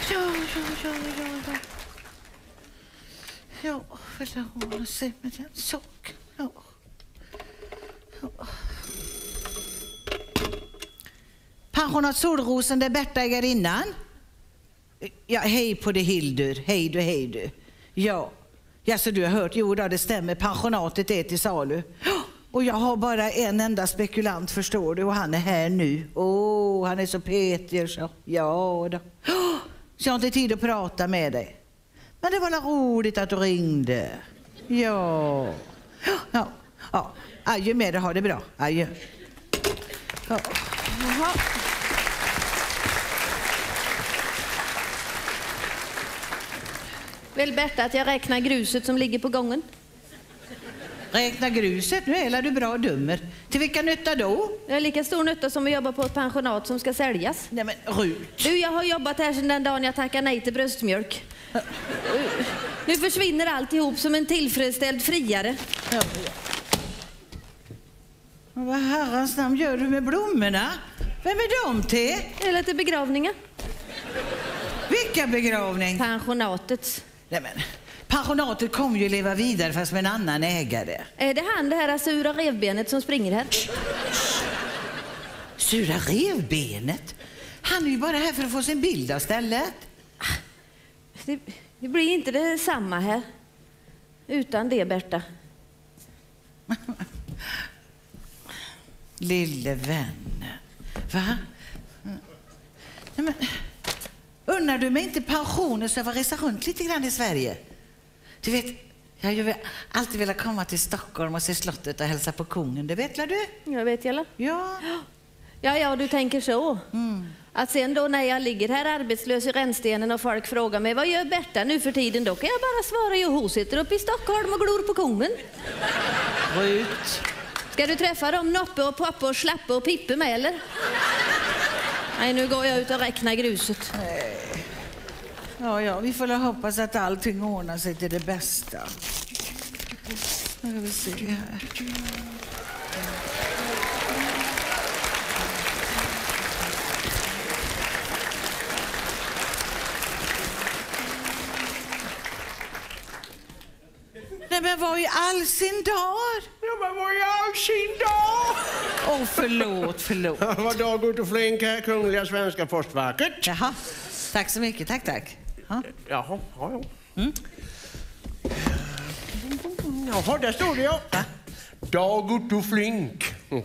Ja, vill hon se med den sak. Ja. Pensionat Solrosen, där Berta ägarinnan. Ja, hej på det Hildur. Hej du. Ja, så du har hört. Jo då, det stämmer. Pensionatet är till salu. Och jag har bara en enda spekulant, förstår du. Och han är här nu. Han är så petig så. Ja då. Så jag har inte tid att prata med dig. Men det var roligt att du ringde. Ja. Adjö med dig, ha det bra. Adjö. Ja. Jaha. Vill Berta att jag räknar gruset som ligger på gången? Räkna gruset? Nu är du bra dummer. Till vilka nytta då? Det är lika stor nytta som att jobba på ett pensionat som ska säljas. Nej men Rut. Du, jag har jobbat här sedan den dagen jag tackade nej till bröstmjölk. Nu försvinner alltihop som en tillfredsställd friare. Ja. Vad herrans namn gör du med blommorna? Vem är de till? Eller till begravningar. Vilka begravning? Pensionatets. Nej men, pensionatet kommer ju leva vidare fast med en annan ägare. Är det han, det här sura revbenet som springer här? Sura revbenet? Han är ju bara här för att få sin bild av stället. Det blir inte det samma här. Utan det, Berta. Lille vän. Va? Nej men, undrar du mig inte pensioner så jag var resa runt lite grann i Sverige? Du vet, jag har ju alltid velat komma till Stockholm och se slottet och hälsa på kungen. Det vet du? Jag vet jag. Ja. Ja, du tänker så. Att sen då när jag ligger här arbetslös i rännstenen och folk frågar mig vad gör Berta nu för tiden, då kan jag bara svara ju hon sitter uppe i Stockholm och glor på kungen. Rut. Ska du träffa dem Noppe och Poppe och Slappe och Pippe med eller? Nej, nu går jag ut och räknar gruset. Ja, vi får hoppas att allting ordnar sig till det bästa. Nu ska vi se här. Nej men vad i all sin dag? Ja men vad i all sin dag? Förlåt. Vad dag ut och flink här, Kungliga Svenska Postverket. Jaha, tack så mycket, tack. Ja. Jaha. Jaha, där står det ja. Dag ut och flink.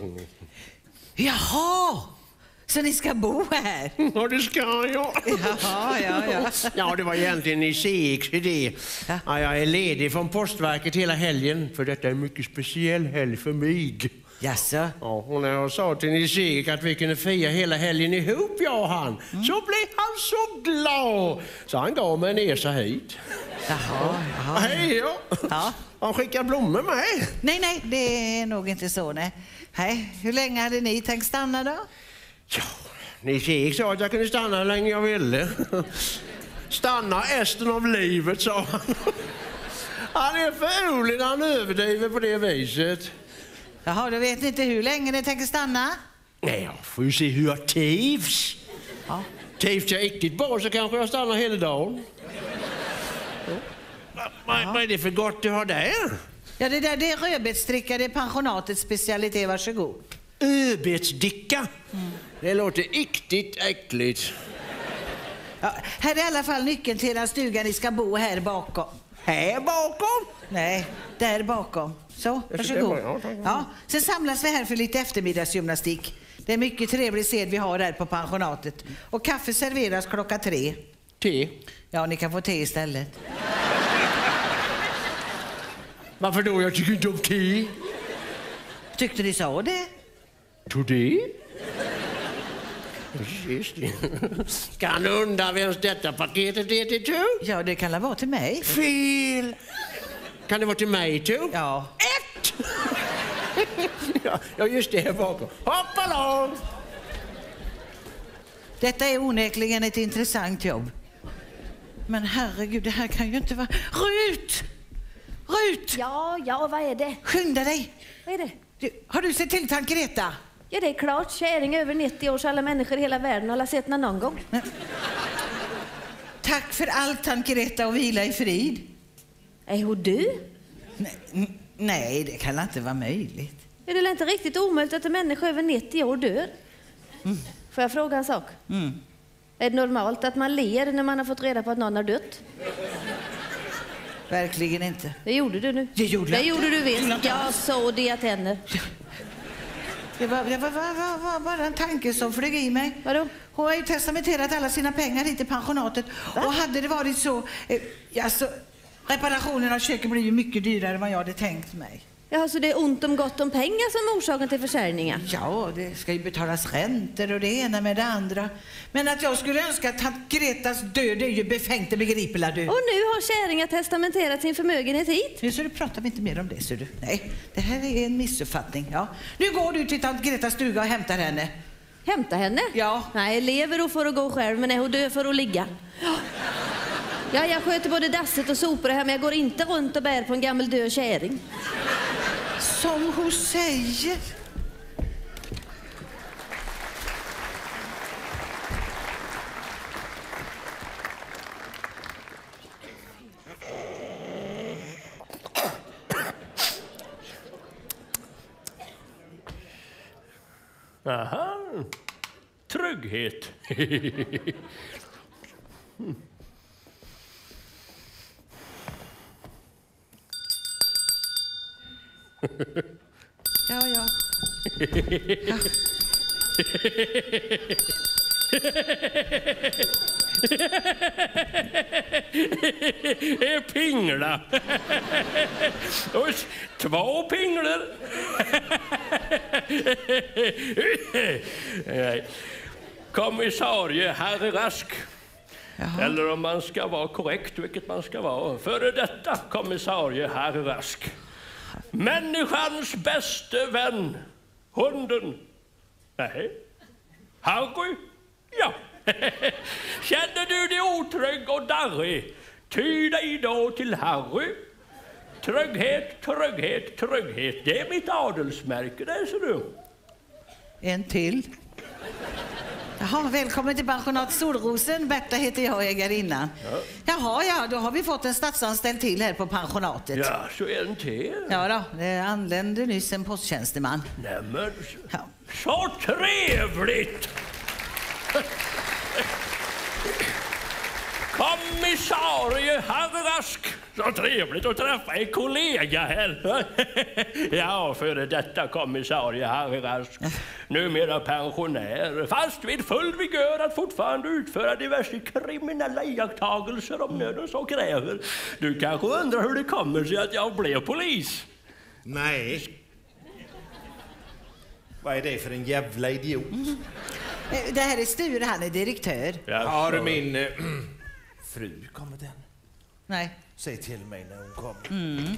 Jaha, så ni ska bo här? Ja, det ska jag. Ja. Ja, det var egentligen i CX idé. Ja, jag är ledig från Postverket hela helgen, för detta är en mycket speciell helg för mig. Jaså? Ja, och när jag sa till Nils-Erik att vi kunde fira hela helgen ihop, jag och han, så blev han så glad. Så han gav mig en resa hit. Jaha. Hej, ja. Han skickar blommor med. Nej, det är nog inte så, nej. Hur länge hade ni tänkt stanna då? Ja, Nils-Erik sa att jag kunde stanna hur länge jag ville. Stanna resten av livet, sa han. Han är för rolig när han överdriver på det viset. Jaha, du vet inte hur länge ni tänker stanna? Nej, jag får ju se hur jag trivs. Ja. Trivs jag riktigt bra så kanske jag stannar hela dagen. Vad är det för gott du har där? Ja, det är rödbetsdricka, det är pensionatets specialitet, varsågod. Rödbetsdicka? Det låter riktigt äckligt. Ja, här är i alla fall nyckeln till den stugan ni ska bo här bakom. Här bakom? Nej, där bakom. Så, varsågod. Ja, sen samlas vi här för lite eftermiddagsgymnastik. Det är mycket trevlig sed vi har här på pensionatet. Och kaffe serveras 3:00. Te? Ja, ni kan få te istället. Varför då? Jag tycker inte om te. Tyckte ni sa det? Tog det? Just det. Kan du undra vems detta paketet är till, tu? Ja, det kan vara till mig. Fel! Kan det vara till mig, tu? Ja. 1! Ja, just det, här bakom. Hoppala! Detta är onekligen ett intressant jobb. Men herregud, det här kan ju inte vara... Rut! Ja, vad är det? Skynda dig! Vad är det? Har du sett till tant Greta? Ja, det är klart. Käring över 90 år så alla människor i hela världen har sett någon gång. tack för allt, tant Greta, och vila i frid. Är hon död? Nej, det kan inte vara möjligt. Är det inte riktigt omöjligt att en människa över 90 år dör? Får jag fråga en sak? Är det normalt att man ler när man har fått reda på att någon har dött? Verkligen inte. Det gjorde du nu. Det gjorde du visst. Jag såg det henne. Det var bara en tanke som flög i mig. Vadå? Hon har ju testamenterat alla sina pengar hit till pensionatet. Va? Och hade det varit så... reparationen av köket blir ju mycket dyrare än vad jag hade tänkt mig. Ja, så det är ont om gott om pengar som är orsaken till försäljningen? Ja, det ska ju betalas räntor och det ena med det andra. Men att jag skulle önska att tant Gretas död är ju befängt, det begriper du. Och nu har kärringen testamenterat sin förmögenhet hit? Nu så du pratar vi inte mer om det, så du. Nej, det här är en missuppfattning. Ja. Nu går du till tant Gretas stuga och hämtar henne. Hämta henne? Ja. Nej, lever hon för att gå själv, men är hon död för att ligga? Ja, jag sköter både dasset och sopor här, men jag går inte runt och bär på en gammal död kärring. Som hon säger. Aha, trygghet. Ja. Pingla. Två pinglor. Kommissarie Harry Rask. Jaha. Eller om man ska vara korrekt, vilket man ska vara. Före detta kommissarie Harry Rask. Människans bäste vän. Hunden. Nej. Harry. Ja. Känner du dig otrygg och darrig? Ty dig då till Harry. Trygghet, trygghet, trygghet. Det är mitt adelsmärke, det ser du. En till. Jaha, välkommen till pensionat Solrosen. Berta heter jag, ägarinnan. Ja. Jaha, då har vi fått en statsanställd till här på pensionatet. Ja, så en till. Ja då, det anlände nyss en posttjänsteman. Nämen, Ja. så trevligt! Kommissarie Harry Rask. Så trevligt att träffa en kollega här. Ja, före detta kommissarie Harry Rask. Numera pensionär, fast vid full vigör att fortfarande utföra diverse kriminella iakttagelser om nöden så kräver. Du kanske undrar hur det kommer sig att jag blev polis? Nej. Vad är det för en jävla idiot? Det här är Sture, han är direktör. Har min fru kommit än? Nej. Säg till mig när hon kommer.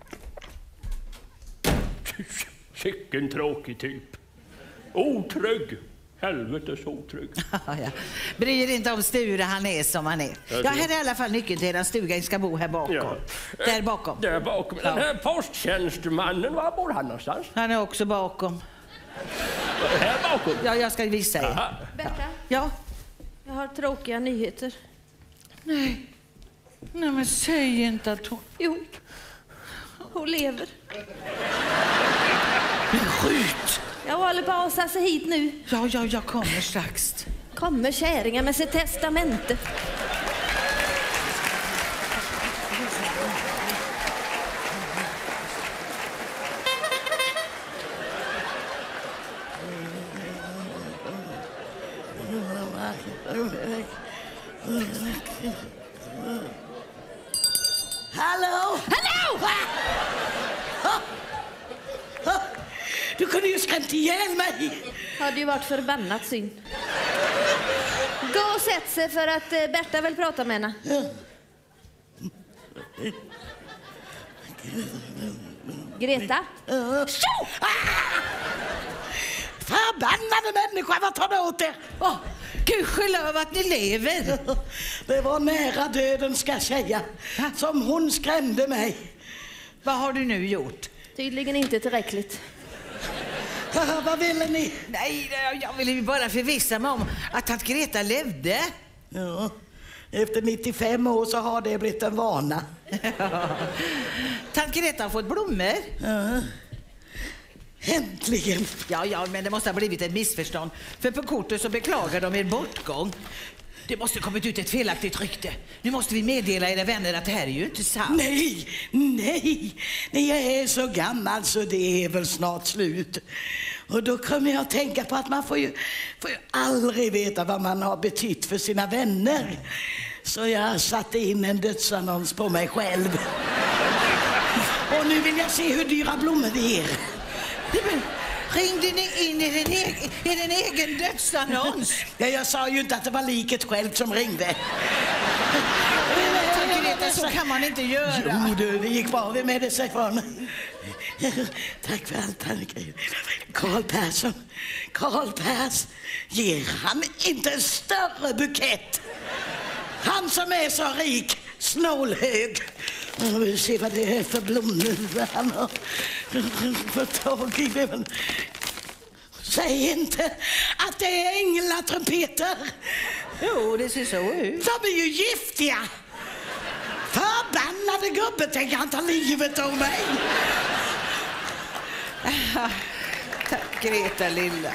Vilken tråkig typ. Otrygg. Helvetes otrygg. Ja. Bryr inte om Sture, han är som han är. Ja, här är i alla fall nyckeln till eran stuga. Jag ska bo här bakom. Ja. Där bakom. Där bakom. Den här posttjänstemannen, var bor han någonstans? Han är också bakom. Här bakom? Ja, jag ska visa er. Aha. Berta, Ja. jag har tråkiga nyheter. Nej, men säg inte att hon... Jo, hon lever. Men skjut! Jag håller på att åsa sig hit nu. Ja, jag kommer strax. Kommer kärringen med sitt testamente. Hallå! Hallå! Du kunde ju skrämt ihjäl mig. Hade ju varit förbannat synd. Gå och sätt sig för att Berta vill prata med henne. Greta? Förbannade människa, vad tar det åt er? Gudskelov att ni lever. Det var nära döden, ska jag säga. Som hon skrämde mig. Vad har du nu gjort? Tydligen inte tillräckligt. Vad ville ni? Nej, jag ville ju bara förvissa mig om att tant Greta levde. Ja, Efter 95 år så har det blivit en vana. Tant Greta har fått blommor. Ja. Äntligen. Ja, men det måste ha blivit ett missförstånd. För på kortet så beklagar de er bortgång. Det måste ha kommit ut ett felaktigt rykte. Nu måste vi meddela era vänner att det här är ju inte sant. Nej, jag är så gammal så det är väl snart slut. Och då kommer jag att tänka på att man får ju aldrig veta vad man har betytt för sina vänner. Så jag satte in en dödsannons på mig själv. Och nu vill jag se hur dyra blommor det ger. Ringde ni in i din egen dödsannons? Ja, jag sa ju inte att det var liket själv som ringde. Tant Greta, så kan man inte göra. Jo du, det gick bra med det sig från. Tack för allt, Carl Persson. Carl Pers, ger han inte en större bukett? Han som är så rik, snålhög. Jag vill se vad det är för blommor han har fått tag i. Säg inte att det är änglatrumpeter. Jo, det ser så ut. De är ju giftiga. Förbannade gubbe, tänker han ta livet av mig. Tack Greta lilla.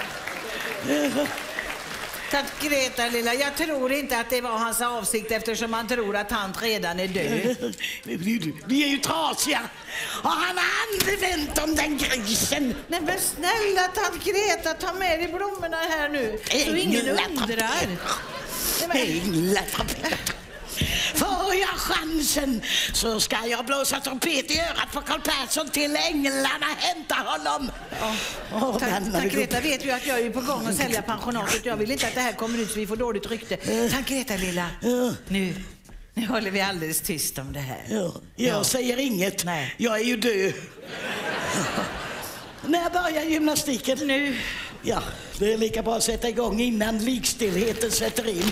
Tack Greta lilla, jag tror inte att det var hans avsikt eftersom man tror att han redan är död. Vi är ju trasiga. Och han har använt om den grisen. Nej men snälla tant Greta, ta med dig blommorna här nu. Så ingen undrar. Änglatrumpeter. Får jag chansen så ska jag blåsa trumpet i örat på Carl Persson till änglarna hämta honom. Tant Greta vet ju att jag är på gång att sälja pensionatet. Jag vill inte att det här kommer ut så vi får dåligt rykte. Tant Greta lilla, nu håller vi alldeles tyst om det här. Jag säger inget. Nej. Jag är ju död. När börjar gymnastiken? Nu. Ja, det är lika bra att sätta igång innan likstillheten sätter in.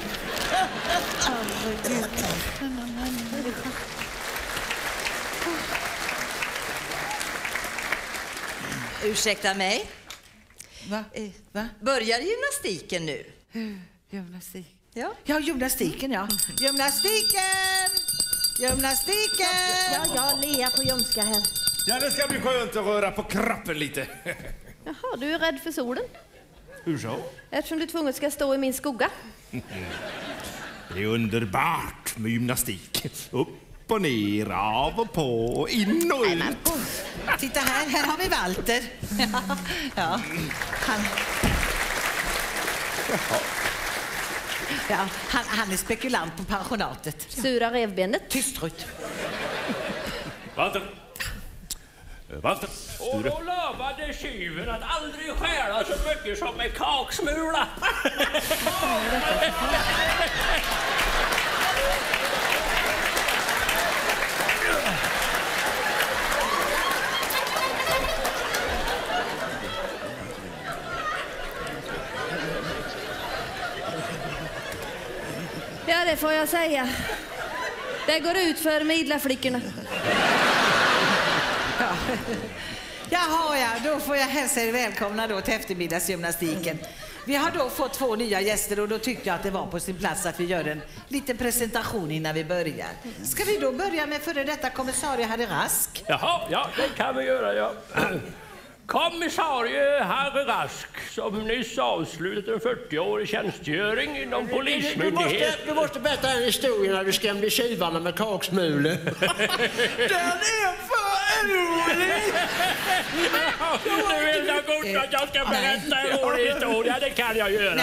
Ursäkta mig. Va? Börjar gymnastiken nu? Gymnastik. Ja. Ja, gymnastiken, ja. Gymnastiken! Ja, Lea på ljumska här. Ja, det ska bli skönt att röra på kroppen lite. Jaha, du är rädd för solen? Hur så? Eftersom du tvunget ska stå i min skugga. Det är underbart med gymnastik. Upp och ner, av och på, in och ut. Titta här har vi Walter. Ja, han är spekulant på pensionatet. Sura revbenet. Tyst Rutt. Walter. Och då lovade tjuven att aldrig stjäla så mycket som en kaksmula. Ja, det får jag säga. Det går ut för midlaflickorna. Jaha, då får jag hälsa er välkomna då till eftermiddagsgymnastiken. Vi har då fått 2 nya gäster och då tyckte jag att det var på sin plats att vi gör en liten presentation innan vi börjar. Ska vi då börja med före detta kommissarie Harry Rask? Jaha, ja, det kan vi göra, ja. Kommissarie Harry Rask, som nyss avslutat en 40-årig tjänstgöring inom polismyndigheten. Du måste berätta en historia när du skrämde tjuvarna med kaksmulor. Den är för rolig! Du vill så gott att jag ska berätta en rolig historia, det kan jag göra.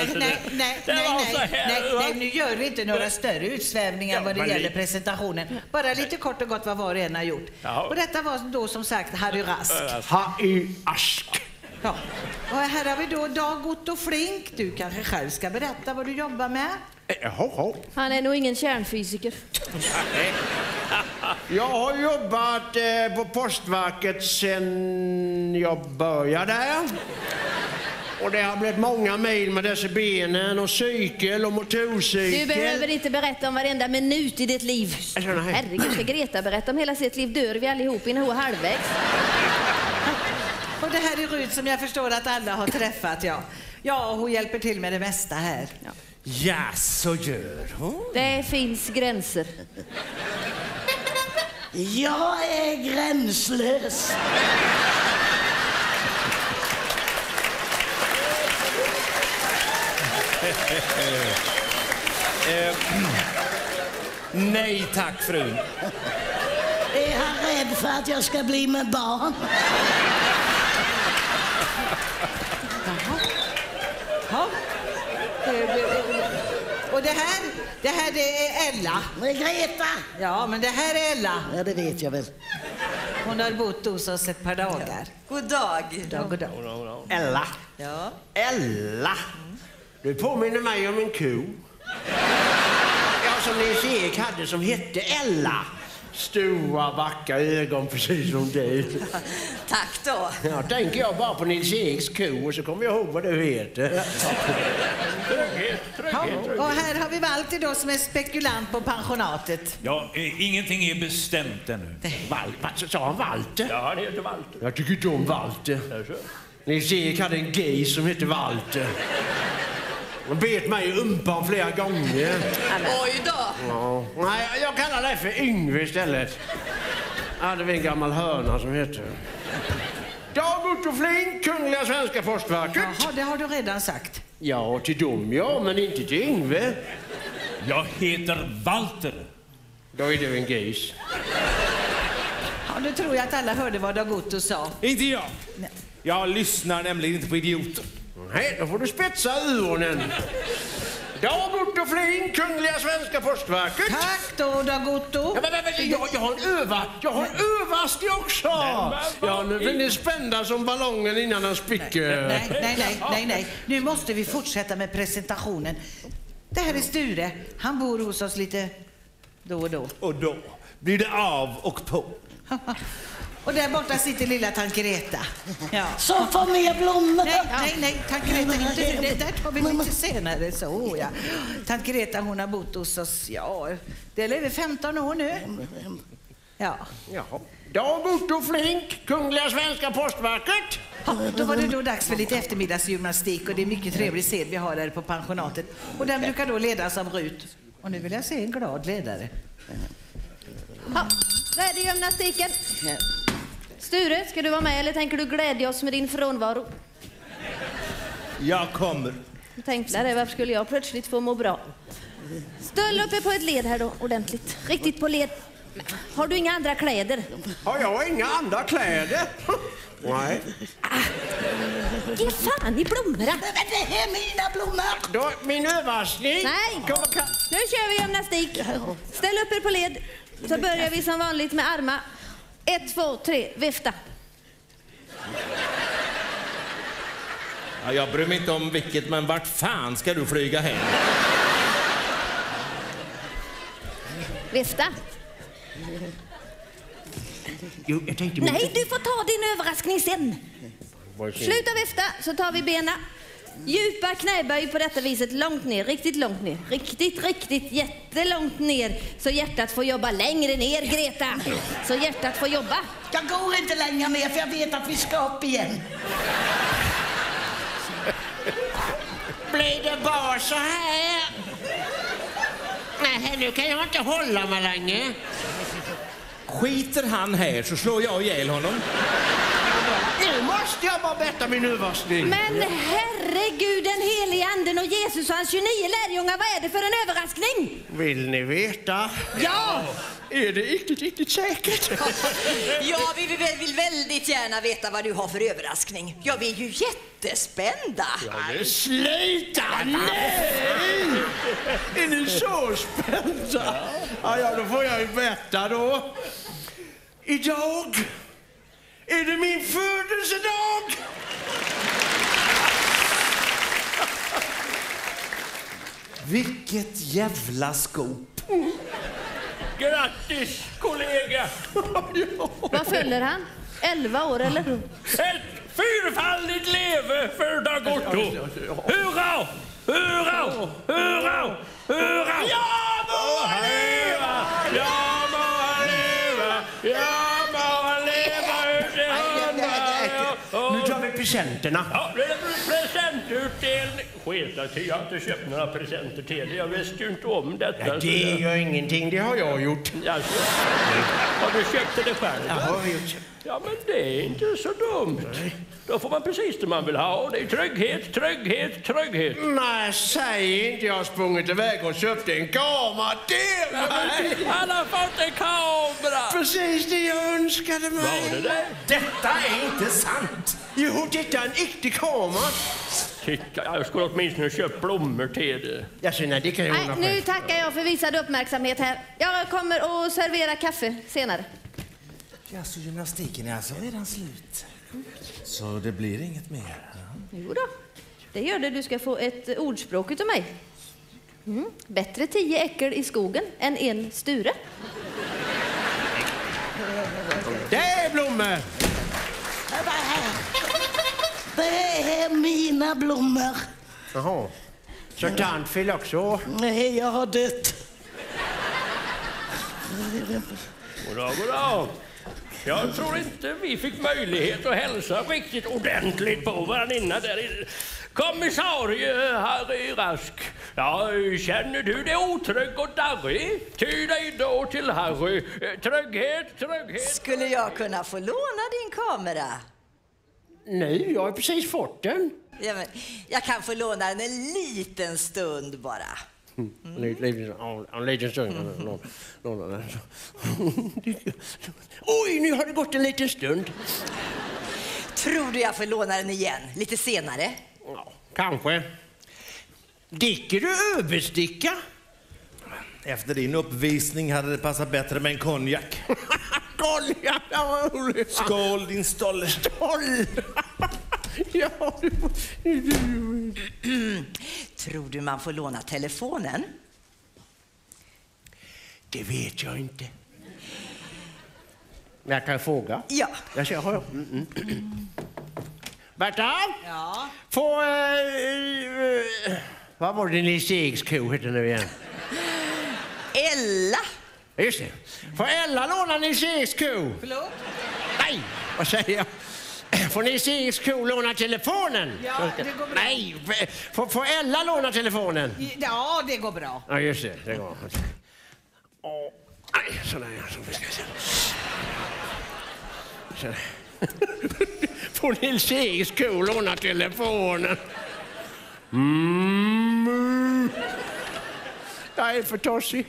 Nej, nu gör vi inte några större utsvävningar vad det gäller presentationen. Bara lite kort och gott vad var och en har gjort. Och detta var då som sagt Harry Rask. Harry Ask. Ja. Och här har vi då Dag Otto Flink. Du kanske själv ska berätta vad du jobbar med. Han är nog ingen kärnfysiker. Jag har jobbat på Postverket sen jag började där. Och det har blivit många mil med dessa benen och cykel och motorcykel. Du behöver inte berätta om varenda minut i ditt liv. Herregud, ska Greta berätta om hela sitt liv? Dör vi allihop innan hon är halvvägs? Och det här är Rut som jag förstår att alla har träffat, ja. Ja, hon hjälper till med det mesta här. Ja, så gör hon. Det finns gränser. Jag är gränslös. Nej tack, frun. Är han rädd för att jag ska bli med barn? Ja. Och det här det är Ella. Men Greta! Ja, men det här är Ella. Ja, det vet jag väl. Hon har bott hos oss ett par dagar. God dag. God dag. Ella. Ja. Ella. Du påminner mig om en ko. Ja, som Nils-Erik hade som hette Ella. Stora, vackra ögon precis som du. Tack då. Ja, tänker jag bara på Nils-Eriks ko och så kommer jag ihåg vad du heter. Ja, och här har vi Walter då som är spekulant på pensionatet. Ja, ingenting är bestämt ännu. Walter, sa han Walter? Ja, han heter Walter. Jag tycker inte om Walter. Nils-Erik hade en gay som hette Walter. Han bet mig i umpan flera gånger. Oj då. Ja. Nej, jag kallar det för Yngve istället. Jag hade en gammal hörna som heter Dag Otto Flink, Kungliga Svenska Postverket. Jaha, det har du redan sagt. Ja, till dem ja, men inte till Yngve. Jag heter Walter. Då är du en gris. Ja, nu tror jag att alla hörde vad Dag Otto sa. Inte jag. Jag lyssnar nämligen inte på idioter. Nej, då får du spetsa öronen. Dag Otto Flink, Kungliga Svenska Postverket. Tack då, Dag Otto. Ja, men, jag har en överraskning också. Ja, nu blir ni spända som ballongen innan den spricker. Nej. Nu måste vi fortsätta med presentationen. Det här är Sture. Han bor hos oss lite då och då. Och då blir det av och på. Och där borta sitter lilla tant Greta. Ja. Så får mer blommor. Nej, tant Greta, inte det. Där tar vi lite senare. Så, ja. Tant Greta, hon har bott hos oss, ja, det är över 15 år nu. Ja. Jaha. Dag Otto Flink, Kungliga Svenska Postverket. Ja, då var det då dags för lite eftermiddagsgymnastik och det är mycket trevlig sed vi har där på pensionatet. Och den brukar då ledas av Rut. Och nu vill jag se en glad ledare. Ja, då är det gymnastiken. Sture, ska du vara med eller tänker du glädja oss med din frånvaro? Jag kommer. Jag tänkte det, varför skulle jag plötsligt få må bra? Ställ uppe på ett led här då, ordentligt. Riktigt på led. Har du inga andra kläder? Har jag inga andra kläder? Nej. Ge fan i blommorna. Det är mina blommor. Då, min överraskning. Nej, nu kör vi gymnastik. Ställ upp er på led. Så börjar vi som vanligt med armar. 1, 2, 3, vifta. Ja, jag bryr mig inte om vilket, men vart fan ska du flyga hem? Vifta. Jo, jag tänkte... Nej, du får ta din överraskning sen. Sluta vifta så tar vi benen. Djupa knäböj på detta viset, långt ner, riktigt långt ner. Riktigt, jättelångt ner. Så hjärtat får jobba längre ner, Greta. Så hjärtat får jobba. Jag går inte längre ner för jag vet att vi ska upp igen. Blir det bara så här? Nej, nu kan jag inte hålla mig länge. Skiter han här så slår jag ihjäl honom. Nu måste jag bara berätta min överraskning. Men herregud, den heliga anden och Jesus och hans 29 lärjungar, vad är det för en överraskning? Vill ni veta? Ja! Är det riktigt säkert? Ja, vi vill väldigt gärna veta vad du har för överraskning. Ja, vi är ju jättespända. Men sluta! Nej! Är ni så spända? Ja, då får jag ju berätta då. Idag är det min födelsedag! Vilket jävla skop. Grattis, kollega! Vad fyller han? 11 år eller? Ett fyrfaldigt leve för Dag Otto! Hurra! Hurra! Hurra! Hurra! Ja må han leva! Ja må han leva! Ja må han leva ut i 100 år! Nu tar vi presenterna. Ja, presentutdelning. sketa till. Jag har inte köpt några presenter till dig. Jag visste ju inte om detta. Ja, det gör ingenting, det har jag gjort. Alltså, har du köpt det själv? Jag har gjort. Ja, men det är inte så dumt. Nej. Då får man precis det man vill ha. Det är trygghet, trygghet, trygghet. Nej, säg inte jag har sprungit iväg och köpt en kamera. Det alla har fått en kamera. Precis det jag önskade mig. Var det det? Detta är inte sant! Jo, detta är en äktig kamera. Titta, jag skulle åtminstone köpt blommor till det. Alltså, nej, det kan jag ordna Nu själv. tackar jag för visad uppmärksamhet här. Jag kommer att servera kaffe senare. Ja, så gymnastiken är alltså redan slut. Så det blir inget mer? Ja. Jo då, det gör det. Du ska få ett ordspråk utav mig. Bättre 10 äckel i skogen än en sture. Det är blommor. Det är mina blommor. Jaha. Så tant vill också. Nej, jag har dött. Goddag. Jag tror inte vi fick möjlighet att hälsa riktigt ordentligt på varandra där. Kommissarie Harry Rask. Ja, känner du dig otrygg och darrig? Ty dig då till Harry. Trygghet. Skulle jag kunna få låna din kamera? Nej, jag har precis fått den. Ja, men jag kan få låna den en liten stund bara. En liten stund. Oj, nu har det gått en liten stund. Tror du jag får låna den igen lite senare? Ja, kanske. Dricker du översticka? Efter din uppvisning hade det passat bättre med en konjak. Konjak, vad roligt. Skål, din stolle. Stoll. Ja, Tror du man får låna telefonen? det vet jag inte. Men jag kan fråga. Ja. Jag ser, har jag. Berta? Ja. Vad var det Nils Eriks ko hette nu igen? Ella. Just det. Får Ella låna Nils Eriks ko? Förlåt? Nej, vad säger jag? Får Nils Eriks ko låna telefonen? Ja, det går bra. Nej, får Ella låna telefonen? Ja, det går bra. Ja, just det. Det går. Nej, sådär. Så ska jag se. Sådär. Får Nils Eriks ko låna telefonen? Jag är för tossig.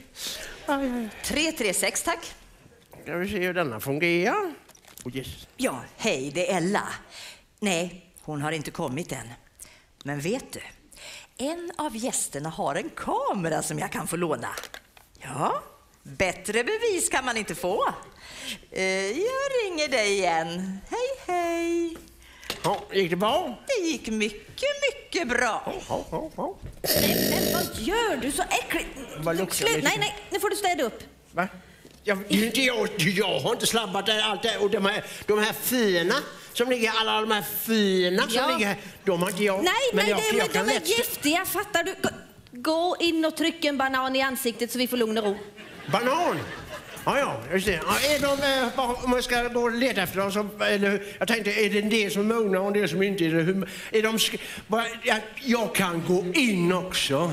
336, tack. Ska vi se hur denna fungerar. Oh, yes. Ja, hej, det är Ella. Nej, hon har inte kommit än. Men vet du, en av gästerna har en kamera som jag kan få låna. Ja, bättre bevis kan man inte få. Jag ringer dig igen. Hej. Ja, gick det bra? Det gick mycket bra. Men vad gör du så äckligt? Vad luktar det? Nej, nu får du städa upp. Va? Jag har inte slabbat allt det. Och de här fina som ligger, alla de här fina som ligger här, de har inte jag. Nej, jag de är giftiga, fattar du? Gå in och tryck en banan i ansiktet så vi får lugn och ro. Banan? Ja, just det. Ja, är de, om man ska gå och leta efter dem, så, eller, jag tänkte, är det en del som mognar och en del som inte är det? Är de, jag kan gå in också.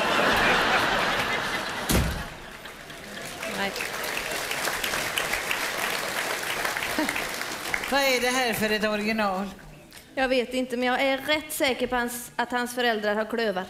Nej. Vad är det här för ett original? Jag vet inte, men jag är rätt säker på att hans föräldrar har klövar.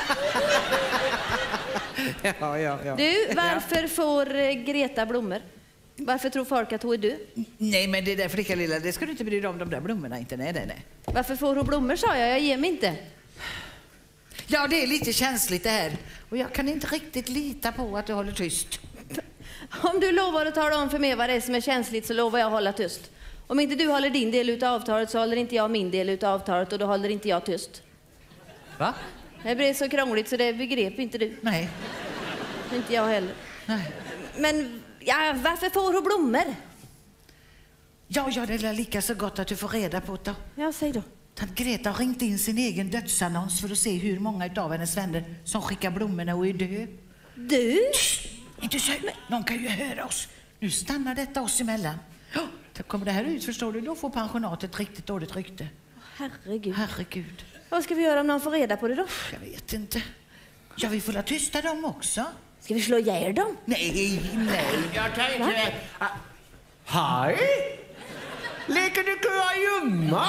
Ja. Du, varför får Greta blommor? Varför tror folk att hon är du? Nej, men det där flicka lilla, det ska du inte bry dig om, de där blommorna inte. Nej. Varför får hon blommor, sa jag ger mig inte. Ja, det är lite känsligt det här. Och jag kan inte riktigt lita på att du håller tyst. Om du lovar att tala om för mig vad det är som är känsligt så lovar jag att hålla tyst. Om inte du håller din del utav avtalet så håller inte jag min del utav avtalet och då håller inte jag tyst. Va? Det blev så krångligt så det begrep inte du. Nej. Inte jag heller. Nej. Men ja, varför får hon blommor? Ja, det är lika så gott att du får reda på det. Ja, säg då. Tant Greta har ringt in sin egen dödsannons för att se hur många av hennes vänner som skickar blommorna och är död. Du? Inte så, någon kan ju höra oss. Nu stannar detta oss emellan. Kommer det här ut, förstår du, då får pensionatet riktigt dåligt rykte. Herregud. Herregud. Vad ska vi göra om någon får reda på det då? Jag vet inte. Ja, vi får la tysta dem också. Ska vi slå ihjäl dem? Nej. Jag tänkte... Hej! Leker du kurragömma?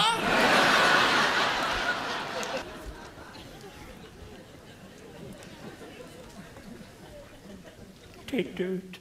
Titta ut.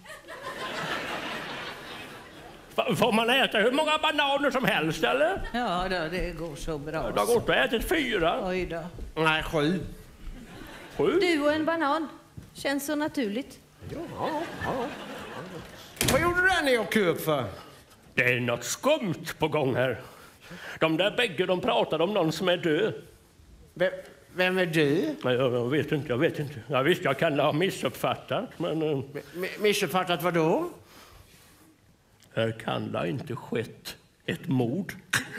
Får man äta hur många bananer som helst, eller? Ja, det går så bra. Det har gått och ätit 4. Oj då. Nej, 7. 7? Du och en banan. Känns så naturligt. Ja. Vad gjorde du där när jag köp för? Det är något skumt på gång här. De där bägge, de pratar om någon som är död. Vem är du? Nej, jag vet inte. Ja, visst, jag kan ha missuppfattat, men... Missuppfattat vad då? Här kan det inte skett ett mord.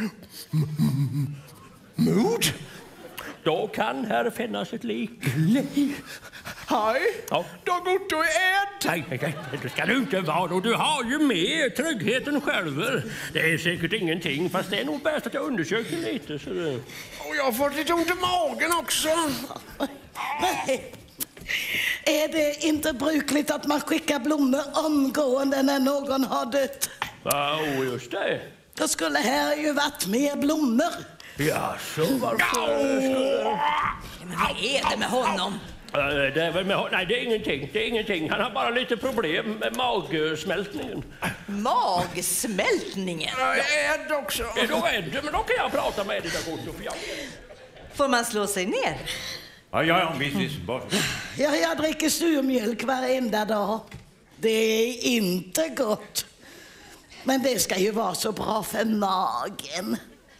Mord? Då kan här finnas ett lik. Hej, Ja. då går du ed. Nej, det ska du inte vara då. Du har ju med tryggheten själv. Det är säkert ingenting, fast det är nog bäst att jag undersöker lite. Så det... Och jag har fått lite ont i magen också. Nej. Är det inte brukligt att man skickar blommor omgående när någon har dött? Ja, just det. Då skulle här ju varit mer blommor. Ja, så varför... Men vad är det med honom? Det är väl nej, det är ingenting. Han har bara lite problem med magsmältningen. Magsmältningen? Jag är ed också. Då är det, men då kan jag prata med dig där gott. Får man slå sig ner? Ja, visst. Bara. Ja, jag dricker surmjölk varenda dag. Det är inte gott. Men det ska ju vara så bra för magen.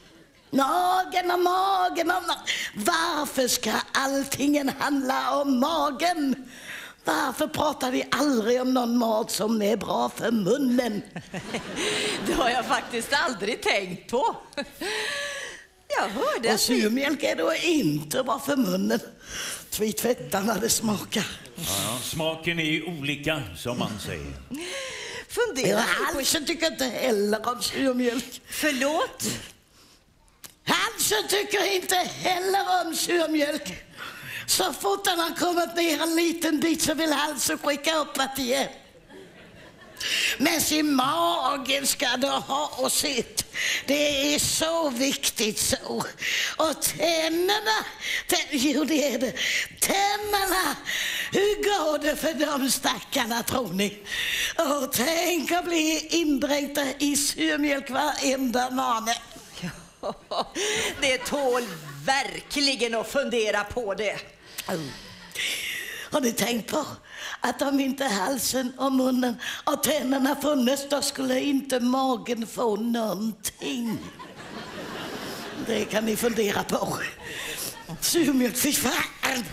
Magen. Varför ska allting handla om magen? Varför pratar vi aldrig om någon mat som är bra för munnen? Det har jag faktiskt aldrig tänkt på. Jag hörde Och att surmjölk är då inte bra för munnen. Tvättarna det smakar. Ja, smaken är ju olika, som man säger. fundera Hansen tycker inte heller om surmjölk. Förlåt? Hansen tycker inte heller om surmjölk. Så fort han har kommit ner en liten bit så vill Hansen skicka upp att igen. Men sin magen ska du ha och sitt. Det är så viktigt så. Och tänderna, jo det är det. Tänderna, hur går det för de stackarna tror ni? Och tänk att bli indränkta i surmjölk varenda mane. Det tål verkligen att fundera på det. Har ni tänkt på att om inte halsen och munnen och tänderna funnits då skulle inte magen få någonting? Det kan ni fundera på. Surmjölk, fy fan!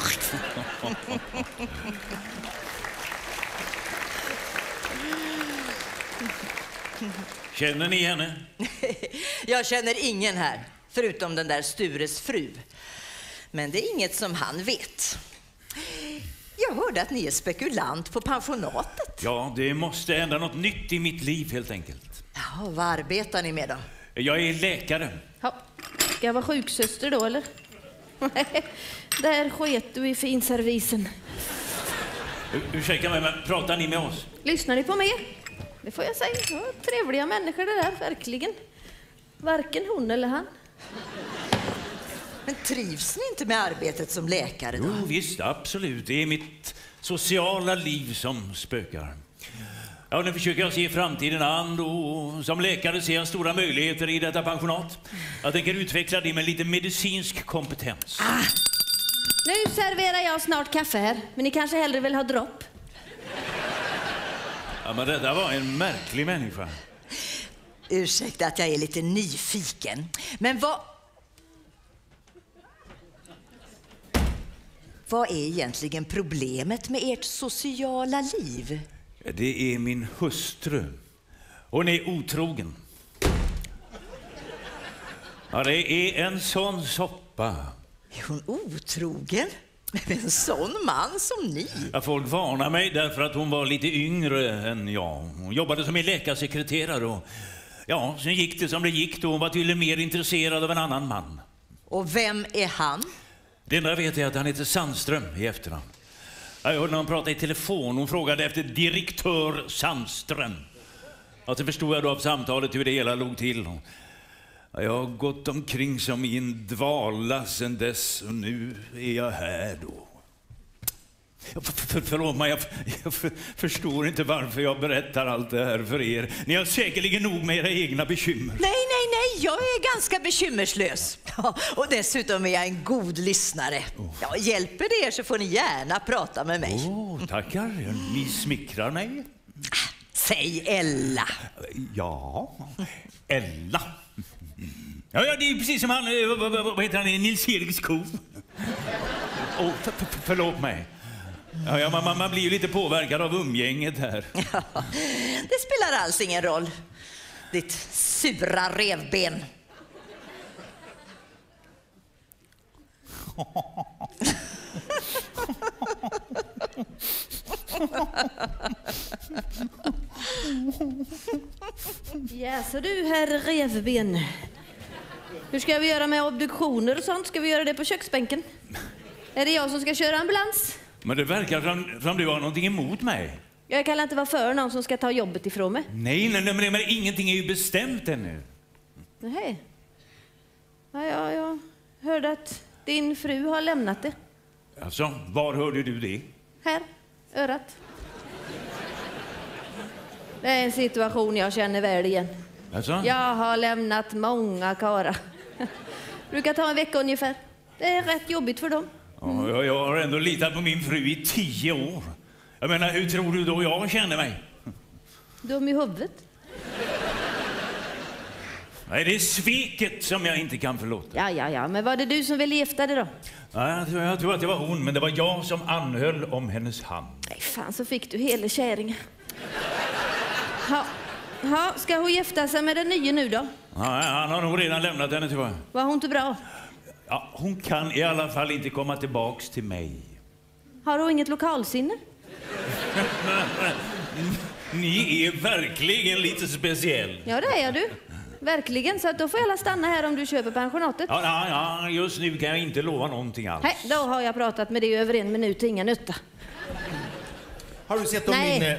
Känner ni henne? Jag känner ingen här, förutom den där Stures fru. Men det är inget som han vet. Jag hörde att ni är spekulant på pensionatet. Ja, det måste hända något nytt i mitt liv helt enkelt. Ja, vad arbetar ni med då? Jag är läkare. Ja. Ska jag vara sjuksöster då, eller? Där sket du i finservisen. Ursäkta mig, men pratar ni med oss? Lyssnar ni på mig? Det får jag säga. Ja, trevliga människor det där, verkligen. Varken hon eller han. Men trivs ni inte med arbetet som läkare då? Jo, visst, absolut. Det är mitt sociala liv som spökar. Ja, nu försöker jag se framtiden an och som läkare ser jag stora möjligheter i detta pensionat. Jag tänker utveckla det med lite medicinsk kompetens. Nu serverar jag snart kaffe här, men ni kanske hellre vill ha dropp. Ja, men det där var en märklig människa. Ursäkta att jag är lite nyfiken. Men vad är egentligen problemet med ert sociala liv? Det är min hustru. Hon är otrogen. Ja, det är en sån soppa. Är hon otrogen? Med en sån man som ni? Ja, folk varnar mig därför att hon var lite yngre än jag. Hon jobbade som en läkarsekreterare och ja, sen gick det som det gick då. Hon var tydligen mer intresserad av en annan man. Och vem är han? Det enda jag vet är att han heter Sandström i efternamn. Jag hörde när hon pratade i telefon. Hon frågade efter direktör Sandström. Och så förstod jag då av samtalet hur det hela låg till. Jag har gått omkring som i en dvala sedan dess och nu är jag här då. Förlåt mig, jag förstår inte varför jag berättar allt det här för er. Ni har säkerligen nog med era egna bekymmer. Nej, jag är ganska bekymmerslös. Ja, och dessutom är jag en god lyssnare. Ja, hjälper det er så får ni gärna prata med mig. Tackar, ni smickrar mig. Säg Ella. Ja, Ella. Ja, det är precis som han, vad heter han, Nils-Erik Skov. Förlåt mig. Ja, man blir ju lite påverkad av umgänget här. Ja, det spelar alls ingen roll. Ditt sura revben. Ja, så du, herr revben. Hur ska vi göra med obduktioner och sånt? Ska vi göra det på köksbänken? Är det jag som ska köra ambulans? Men det verkar som du har någonting emot mig. Jag kan inte vara för någon som ska ta jobbet ifrån mig. Nej, men ingenting är ju bestämt ännu. Nej. Ja, jag hörde att din fru har lämnat det. Alltså, var hörde du det? Här, örat. Det är en situation jag känner väl igen. Alltså? Jag har lämnat många karlar. Brukar ta en vecka ungefär. Det är rätt jobbigt för dem. Ja, jag har ändå litat på min fru i 10 år. Jag menar, hur tror du då jag känner mig? Dum i huvudet. Nej, det är sveket som jag inte kan förlåta. Ja, men var det du som ville gifta dig då? Ja, jag tror att det var hon, men det var jag som anhöll om hennes hand. Nej, fan, så fick du hela kärringen. Ja, ska hon gifta sig med den nya nu då? Ja, han har nog redan lämnat henne, tyvärr. Var hon inte bra? Ja, hon kan i alla fall inte komma tillbaks till mig. Har hon inget lokalsinne? Ni är verkligen lite speciell. Ja, det är du. Verkligen, så att då får alla stanna här om du köper pensionatet. Ja, just nu kan jag inte lova någonting alls. Nej, då har jag pratat med dig över 1 minut, inga nytta. Har du sett om min...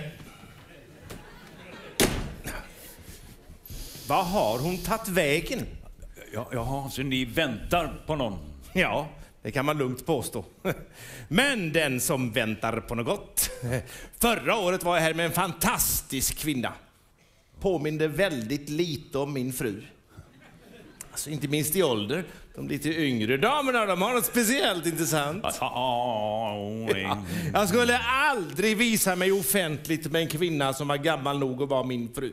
Vad har hon tagit vägen? Ja, så ni väntar på någon? Ja, det kan man lugnt påstå. Men den som väntar på något gott. Förra året var jag här med en fantastisk kvinna. Påminde väldigt lite om min fru. Alltså inte minst i ålder. De lite yngre damerna, de har något speciellt intressant. Jag skulle aldrig visa mig offentligt med en kvinna som var gammal nog att vara min fru.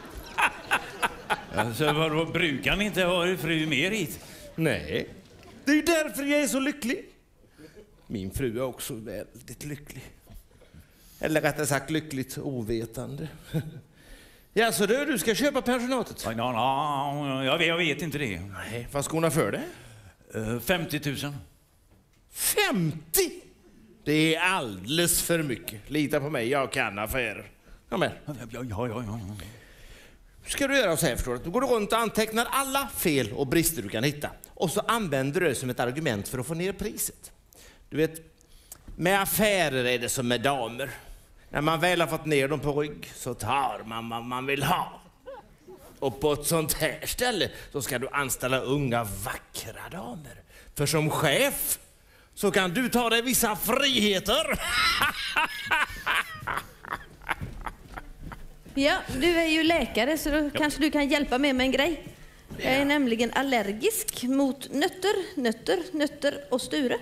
Alltså, vadå, brukar ni inte ha er fru mer hit? Nej, det är ju därför jag är så lycklig. Min fru är också väldigt lycklig. Eller rättare sagt lyckligt ovetande. Ja, så du ska köpa pensionatet? Jag vet inte det. Nej, vad ska hon ha för det? 50 000. 50? Det är alldeles för mycket. Lita på mig, jag kan affärer. Kom med. Ja. Ska du göra så här, förstår du? Då går du runt och antecknar alla fel och brister du kan hitta. Och så använder du det som ett argument för att få ner priset. Du vet, med affärer är det som med damer. När man väl har fått ner dem på rygg så tar man vad man vill ha. Och på ett sånt här ställe så ska du anställa unga vackra damer. För som chef så kan du ta dig vissa friheter. Ja, du är ju läkare så då kanske du kan hjälpa mig med en grej. Jag är nämligen allergisk mot nötter och Sture.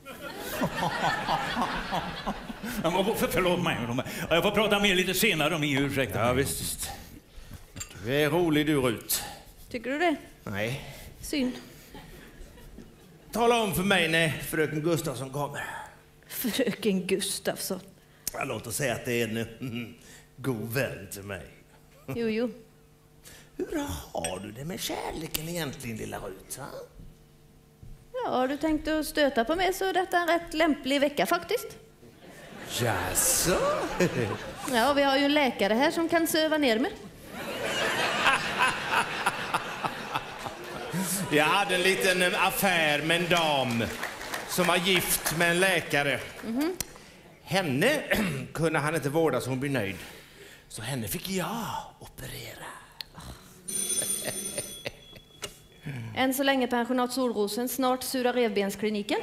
Förlåt mig. Jag får prata med lite senare om min ursäkt. Ja, visst. Du är rolig du, Rut. Tycker du det? Nej. Synd. Tala om för mig när fröken Gustafsson kommer. Fröken Gustafsson? Jag låter säga att det är en god vän till mig. Jo. Hur har du det med kärleken egentligen, lilla Rut? Ha? Ja, har du tänkt att stöta på mig så är detta en rätt lämplig vecka faktiskt. Jaså? Ja, vi har ju en läkare här som kan söva ner mig. Jag hade en liten affär med en dam som var gift med en läkare. Henne kunde han inte vårda så hon blir nöjd. Så henne fick jag operera. Än så länge pensionat Solrosen, snart Sura Revbenskliniken.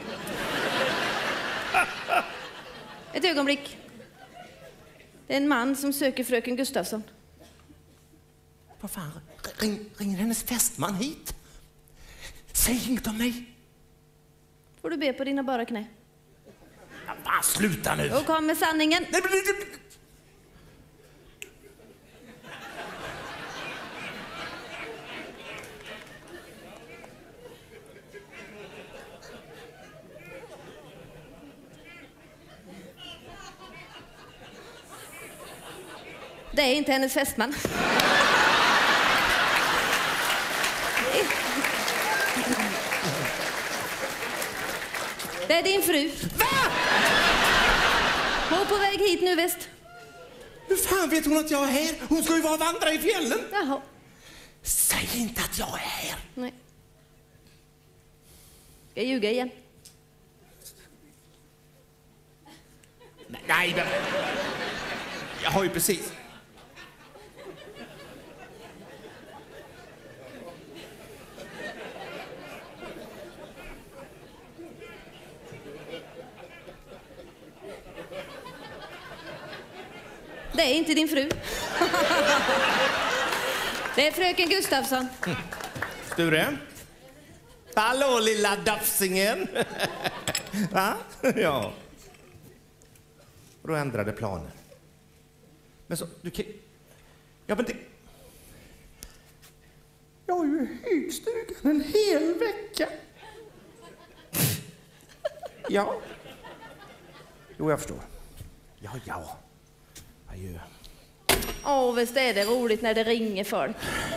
Ett ögonblick. Det är en man som söker fröken Gustafsson. Vad fan, ringer hennes fästman hit? Säg inget om mig. Får du be på dina bara knä. Ja, bara sluta nu. Och kom med sanningen. Nej, men... Det är inte hennes fästman. Det är din fru. Va? Hon är på väg hit nu, väst. Hur fan vet hon att jag är här? Hon ska ju vara och vandra i fjällen. Jaha. Säg inte att jag är här. Nej. Ska jag ljuga igen? Nej, men... Jag har ju precis... Det är inte din fru. Det är fröken Gustafsson. Sture? Hallå, lilla dafsingen. Va? Ja. Och då ändrade planer. Men så, du kan... Ja, men det... Jag har ju hyrt stugan en hel vecka. Ja. Jo, jag förstår. Ja. Adjö. Visst är det roligt när det ringer folk.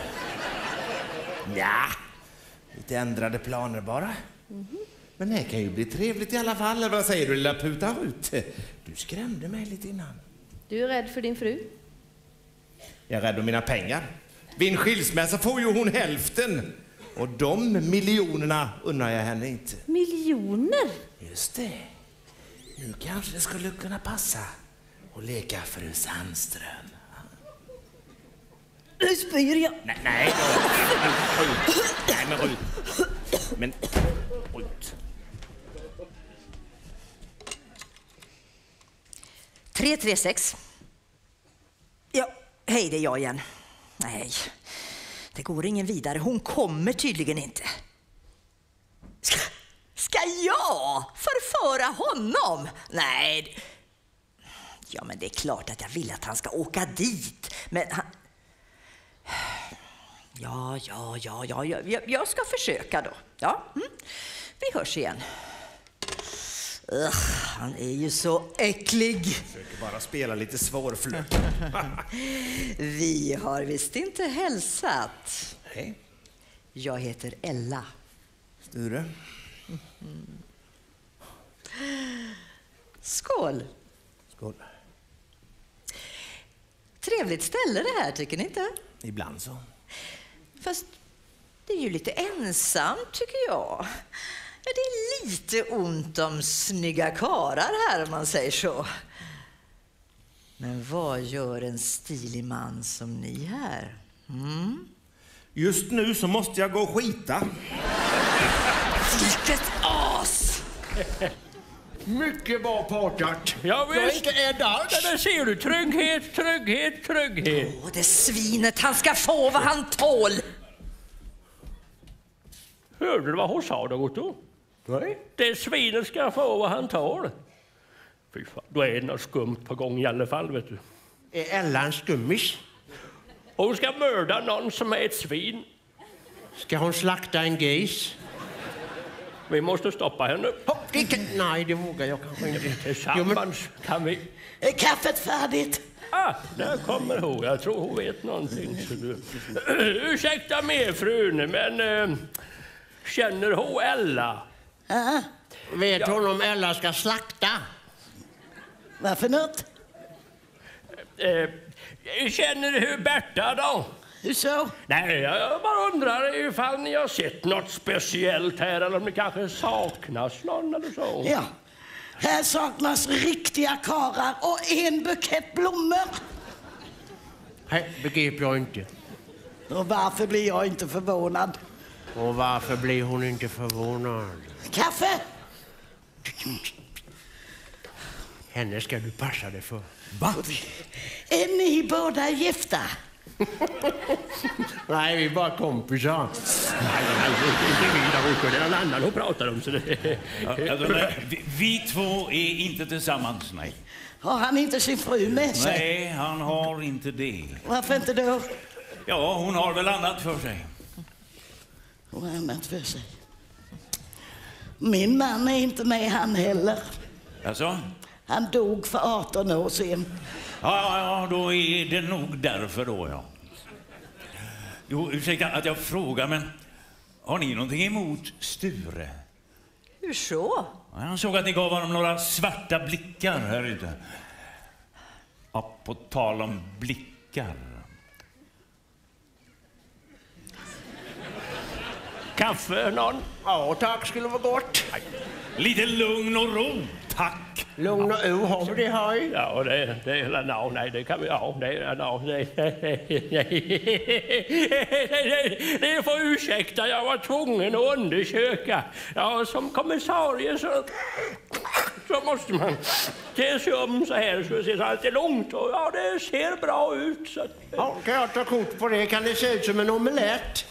Ja, lite ändrade planer bara. Men det kan ju bli trevligt i alla fall. Eller vad säger du, lilla puta ut? Du skrämde mig lite innan. Du är rädd för din fru? Jag är rädd om mina pengar. Vid en skilsmässa får ju hon hälften. Och de miljonerna undrar jag henne inte. Miljoner? Just det. Nu kanske det skulle kunna passa att leka fru Sandström. Nu spyr jag. Nej. Nej, men ut. Men ut. 336. Ja, hej, det är jag igen. Nej, det går ingen vidare. Hon kommer tydligen inte. Ska jag förföra honom? Nej. Ja, men det är klart att jag vill att han ska åka dit. Men han... Ja, jag ska försöka då. Ja, vi hörs igen. Han är ju så äcklig. Försöker bara spela lite svårflöt. Vi har visst inte hälsat. Hej. Jag heter Ella. Sture. Skål. Skål. Trevligt ställe det här, tycker ni inte? Ibland så. Fast det är ju lite ensamt, tycker jag. Ja, det är lite ont om snygga karar här, om man säger så. Men vad gör en stilig man som ni här? Just nu så måste jag gå och skita. Vilket as! Mycket bra pratat. Ja, visst. Jag är inte Ed alls. Där ser du. Trygghet. Åh, det svinet, han ska få vad han tål. Hörde du vad hon sa då, Otto? Nej. Det svinet ska få vad han tål. Fy fan, då är det något skumt på gång i alla fall, vet du. Är Ella en skummis? Hon ska mörda någon som är ett svin. Ska hon slakta en gris? Vi måste stoppa henne. Nej, det vågar jag kanske inte. Tillsammans kan vi... Är kaffet färdigt? Där kommer hon. Jag tror hon vet någonting. Så du... Ursäkta mig, frun, men känner hon Ella? Vet hon om Ella ska slakta? Varför något? Känner du Berta då? Hur så? Nej, jag bara undrar ifall ni har sett något speciellt här eller om det kanske saknas någon eller så. Ja, här saknas riktiga karar och en bukett blommor. Nej, begriper jag inte. Och varför blir jag inte förvånad? Och varför blir hon inte förvånad? Kaffe? Henne ska du passa dig för. Va? Är ni båda gifta? Nej, vi är bara kompisar. Nej, inte vi där, det är någon annan hon pratar om. Så det... Vi två är inte tillsammans, nej. Har han inte sin fru med sig? Nej, han har inte det. Varför inte då? Ja, hon har väl annat för sig. Hon har annat för sig. Min man är inte med han heller. Alltså? Han dog för 18 år sedan. Ja, då är det nog därför då, ja. Jo, ursäkta att jag frågar, men har ni någonting emot Sture? Hur så? Han såg att ni gav honom några svarta blickar här ute. Ja, på tal om blickar. Kaffe, någon? Ja, tack, skulle vara gott. Lite lugn och ro, tack. Lugn och ro, har vi det här? Ja, nej, det kan vi, ja, nej. Det får ursäkta, jag var tvungen att undersöka. Ja, som kommissarie så måste man se sig om så här, så det ser alltid långt och ja, det ser bra ut. Så. Ja, kan jag ta kort på det? Kan det se ut som en omelett?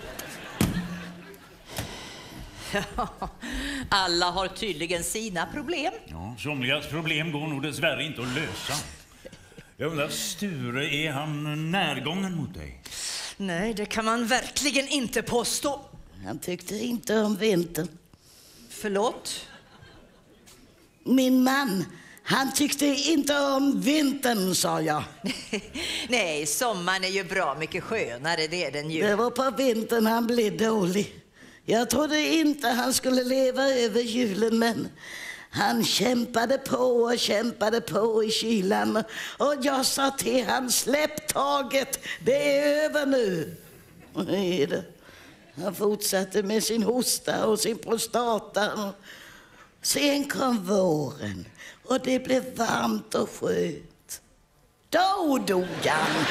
Alla har tydligen sina problem. Ja, somligas problem går nog dessvärre inte att lösa. Jag undrar, Sture, är han närgången mot dig? Nej, det kan man verkligen inte påstå. Han tyckte inte om vintern. Förlåt? Min man, han tyckte inte om vintern, sa jag. Nej, sommaren är ju bra mycket skönare, det är den ju. Det var på vintern han blev dålig. Jag trodde inte han skulle leva över julen, men han kämpade på i kylan. Och jag sa till han, släpp taget, det är över nu. Och det är det. Han fortsatte med sin hosta och sin prostata. Sen kom våren och det blev varmt och skönt. Då dog han.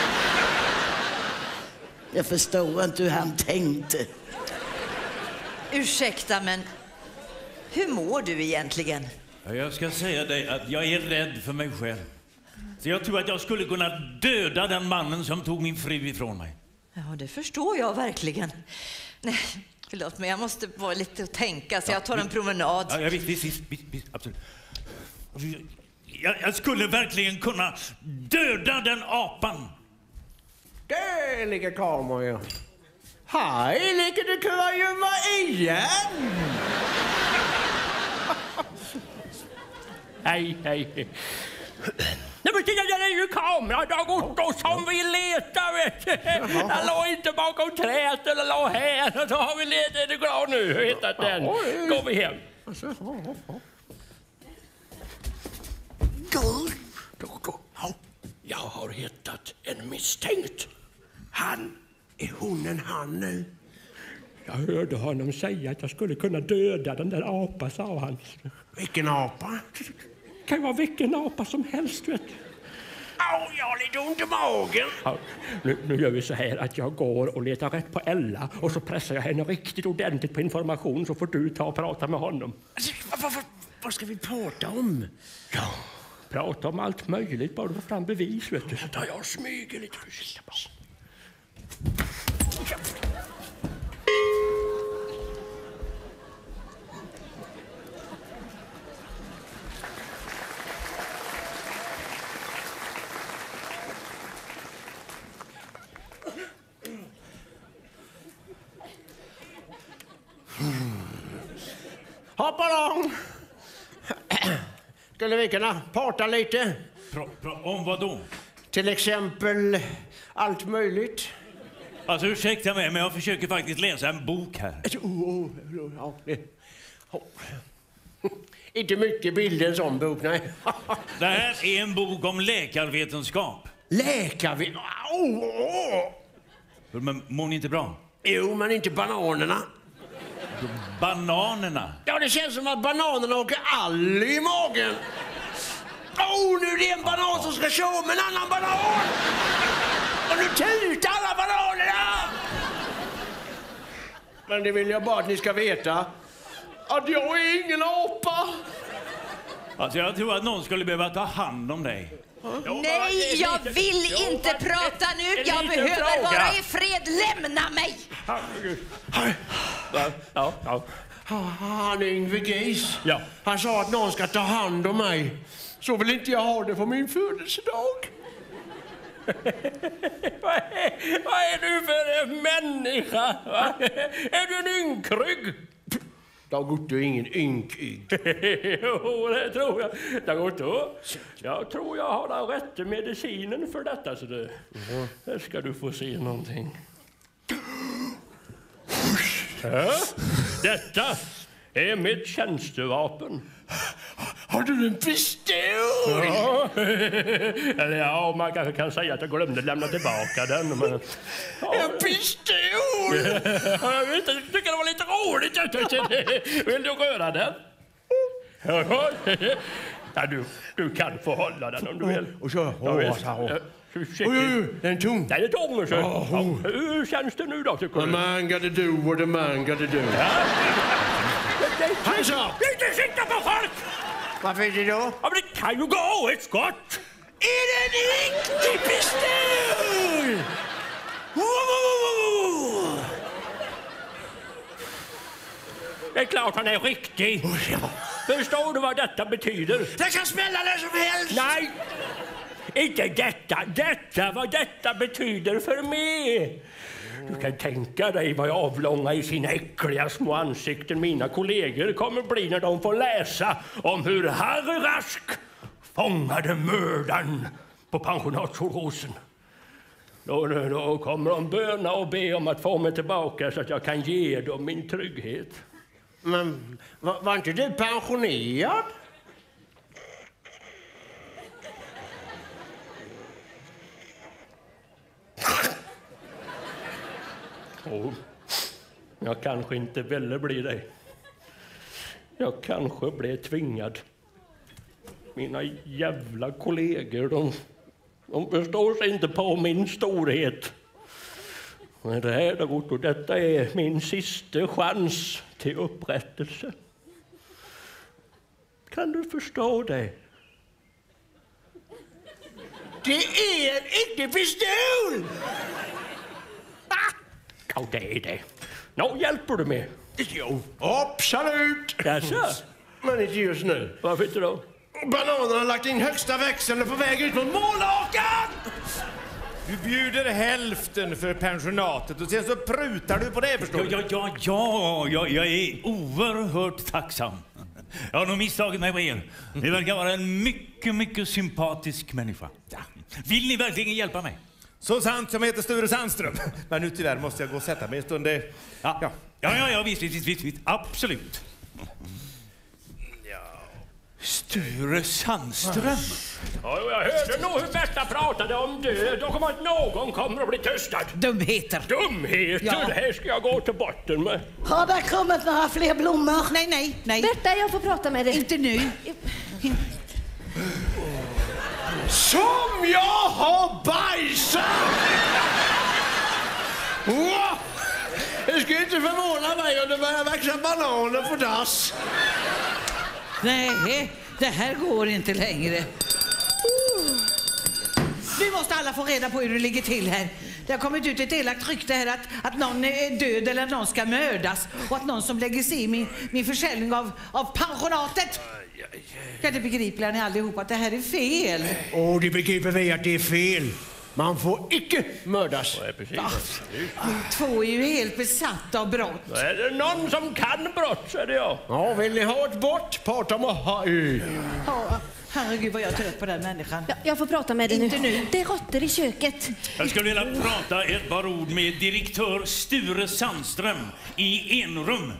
Jag förstår inte hur han tänkte. Ursäkta, men hur mår du egentligen? Jag ska säga dig att jag är rädd för mig själv. Så jag tror att jag skulle kunna döda den mannen som tog min fru ifrån mig. Ja, det förstår jag verkligen. Nej, förlåt, men jag måste vara lite och tänka, så jag tar en promenad. Ja, visst, absolut. Jag skulle verkligen kunna döda den apan. Där ligger kameran, ja. Hej, ligger du kurragömma igen? Hej. Nej, men titta, där är ju kameran, Otto, som vi letar, vet du. Han låg inte bakom träet eller låg här. Så har vi letat, är du glad nu? Hittat den. Går vi hem. Jag har hittat en misstänkt. Han, är hon en han nu? Jag hörde honom säga att jag skulle kunna döda den där apan, sa han. Vilken apa? Det kan ju vara vilken apa som helst, vet du. Jag har lite ont i magen. Ja, nu gör vi så här att jag går och letar rätt på Ella och så pressar jag henne riktigt ordentligt på information, så får du ta och prata med honom. Vad ska vi prata om? Ja, prata om allt möjligt, bara du får fram bevis, vet du. Så tar jag och smyger lite. Hoppa lång! Skulle vi kunna prata lite? Om vad då? Till exempel allt möjligt. Alltså ursäkta mig, men jag försöker faktiskt läsa en bok här. Inte mycket bilder en sån bok, nej. Det här är en bok om läkarvetenskap. Läkarvetenskap? Men mår ni inte bra? Jo, men inte bananerna. Bananerna? Ja, det känns som att bananerna åker all i magen. Nu är det en banan som ska köra med en annan banan. Och nu tutar alla bananerna. Men det vill jag bara att ni ska veta. Att jag är ingen apa. Alltså jag tror att någon skulle behöva ta hand om dig. Nej, jag vill inte prata nu. Jag behöver vara i fred. Lämna mig! Han är Yngve Geis. Ja. Han sa att någon ska ta hand om mig. Så vill inte jag ha det på min födelsedag. Vad är du för en människa? Va? Är du en ynkrygg? Dagotto är ingen ynk-ygg. Jo, det tror jag. Dagotto, jag tror jag har den rätta medicinen för detta. Så det ska du få se någonting. Ja, detta är mitt tjänstevapen. Har du en pistol? Ja. Eller ja, man kanske kan säga att jag glömde lämna tillbaka den. Men, ja. En pistol? Jag tycker det var lite roligt. Vill du röra den? Ja, du kan få hålla den om du vill. Och så. Den är tung. Den är tung. Hur känns det nu då, tycker The du? man gotta do what the man gotta do. Hej så! Inte sitta på folk! Varför är det då? Ja, men det kan ju gå ett skott. Är det en riktig pistol? Det är klart han är riktig. Förstår du vad detta betyder? Jag kan smälla det som helst. Nej, inte detta. Detta, vad detta betyder för mig. Du kan tänka dig vad avlånga i sina äckliga små ansikten mina kollegor kommer bli när de får läsa om hur Harry Rask fångade mördaren på pensionatsrosen. Då kommer de böna och be om att få mig tillbaka så att jag kan ge dem min trygghet. Men var inte du pensionerad? Jag kanske inte ville bli det. Jag kanske blev tvingad. Mina jävla kollegor, de förstår sig inte på min storhet. Men det här då, detta är min sista chans till upprättelse. Kan du förstå det? Det är en icke-pistol! Ja, det är det. Nå, hjälper du mig? Jo, absolut. Jaså? Men inte just nu. Varför inte då? Bananerna har lagt in högsta växeln och på väg ut mot Målakan! Du bjuder hälften för pensionatet och sen så prutar du på det, förstår du? Jag är oerhört tacksam. Jag har nog misstagit mig på er. Ni verkar vara en mycket sympatisk människa. Vill ni verkligen hjälpa mig? Så sant som heter Sture Sandström. Men nu tyvärr måste jag gå och sätta mig en stund. Ja, visst, absolut. Sture Sandström. Ja, jag hörde nog hur Berta pratade om död och om att någon kommer att bli tystad. Dumheter. Dumheter? Ja. Det här ska jag gå till botten med. Har det kommit några fler blommor? Nej. Berta, jag får prata med dig. Inte nu. Som jag har bajsat! Det skulle inte förvåna mig om det börjar växa bananer på dass. Nej, det här går inte längre. Vi måste alla få reda på hur det ligger till här. Det har kommit ut ett elakt rykte här att någon är död eller att någon ska mördas. Och att någon som lägger sig i min försäljning av pensionatet. Ja, det begriper ni allihop att det här är fel. Det begriper vi att det är fel. Man får icke mördas. Två är ju helt besatta av brott. Är det någon som kan brott, så är det jag. Ja, vill ni ha ett brott? Prata om att ha Ja, herregud vad jag är trött på den människan. Ja, jag får prata med dig nu. Inte nu. Det är råttor i köket. Jag skulle vilja prata ett par ord med direktör Sture Sandström i enrum.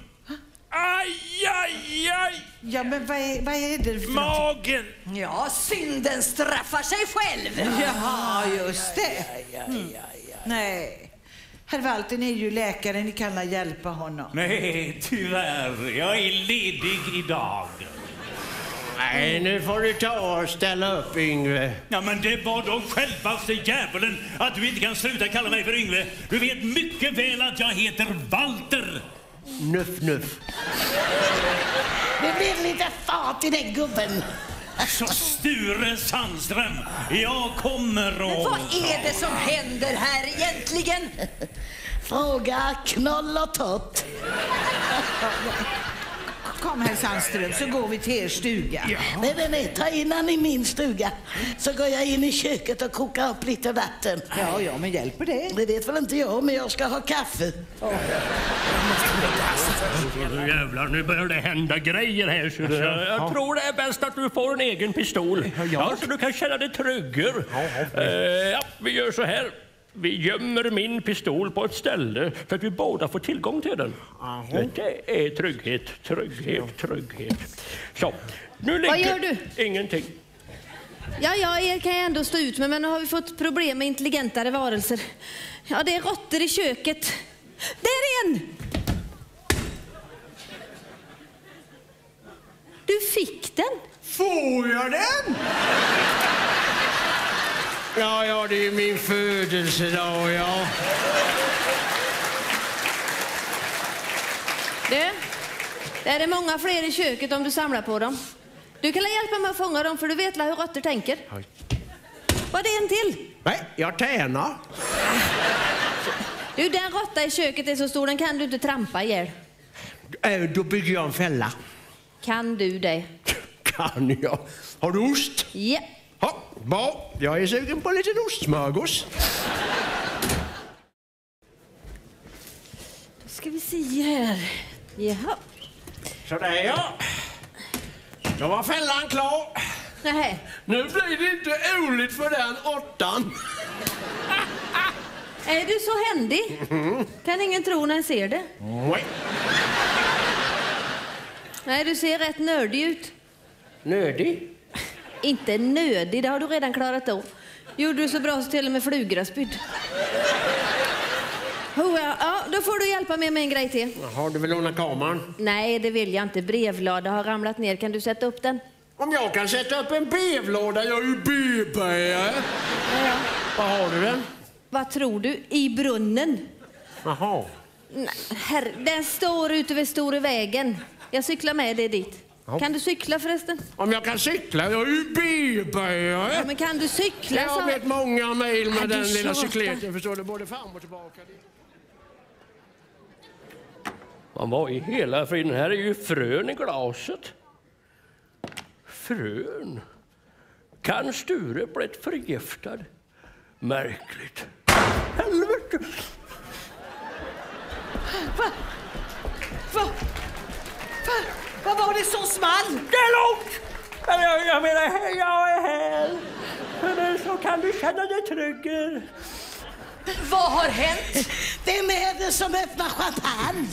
Aj! Ja, men vad är det för Magen! Ja, synden straffar sig själv. Jaha, just det. Nej. Herr Walter, ni är ju läkare, ni kan hjälpa honom. Nej, tyvärr. Jag är ledig idag. Nej, nu får du ta och ställa upp, Yngve. Ja, men det var de självaste djävulen att du inte kan sluta kalla mig för Yngve. Du vet mycket väl att jag heter Walter. Nuff, nuff. Det blir lite fart i den gubben. Så Sture Sandström, jag kommer och... Men vad är det som händer här egentligen? Fråga Knoll och Tott. Kom herr Sandström, så går vi till er stuga. Ja. Nej, ta innan i min stuga. Så går jag in i köket och kokar upp lite vatten. Ja, men hjälper det? Det vet väl inte jag, men jag ska ha kaffe. Jävlar, nu börjar det hända grejer här. Så jag tror det är bäst att du får en egen pistol. Ja, så du kan känna dig trygger. Ja, vi gör så här. Vi gömmer min pistol på ett ställe så att vi båda får tillgång till den. Det är trygghet. Så, nu ligger... Vad gör du? Ingenting. Ja, er kan jag ändå stå ut med, men nu har vi fått problem med intelligentare varelser. Ja, det är råttor i köket. Där är en! Du fick den. Får jag den? Ja, det är min födelsedag, ja. Det är många fler i köket om du samlar på dem. Du kan hjälpa mig att fånga dem, för du vet hur råttor tänker. Vad är en till? Nej, jag tränar. Du, den råtta i köket är så stor, den kan du inte trampa ihjäl. Då bygger jag en fälla. Kan du det? Kan jag? Har du ost? Ja. Ja, bra. Jag är sugen på lite ostsmörgås. Då ska vi se här. Jaha. Sådär, ja. Då var fällan klar. Nej. Nu blir det inte roligt för den 8:an. Är du så händig? Kan ingen tro när en ser det? Nej. Nej, du ser rätt nördig ut. Nödig? Inte nödig, det har du redan klarat av. Gjorde du så bra så till och med flugor har spytt. Ja, då får du hjälpa mig med en grej till. Har du väl lånat kameran? Nej, det vill jag inte. Brevlåda har ramlat ner. Kan du sätta upp den? Om jag kan sätta upp en brevlåda, jag är ju bebär. Ja. Var har du den? Vad tror du? I brunnen. Jaha. Nej, den står ute vid stora vägen. Jag cyklar med dig dit. Ja. Kan du cykla förresten? Om jag kan cykla, jag är ju bebär. Ja, men kan du cykla Jag har så... blivit många mejl med den lilla tjatar. cykleten, förstår du, både fram och tillbaka. Man var i hela friden. Här är ju frön i glaset. Frön. Kan Sture blivit förgiftad? Märkligt. Helvete! Vad var det som small? Det är långt! Jag menar, jag är här. Så kan du känna dig trygg. Vad har hänt? Vem är det som öppnar champagne?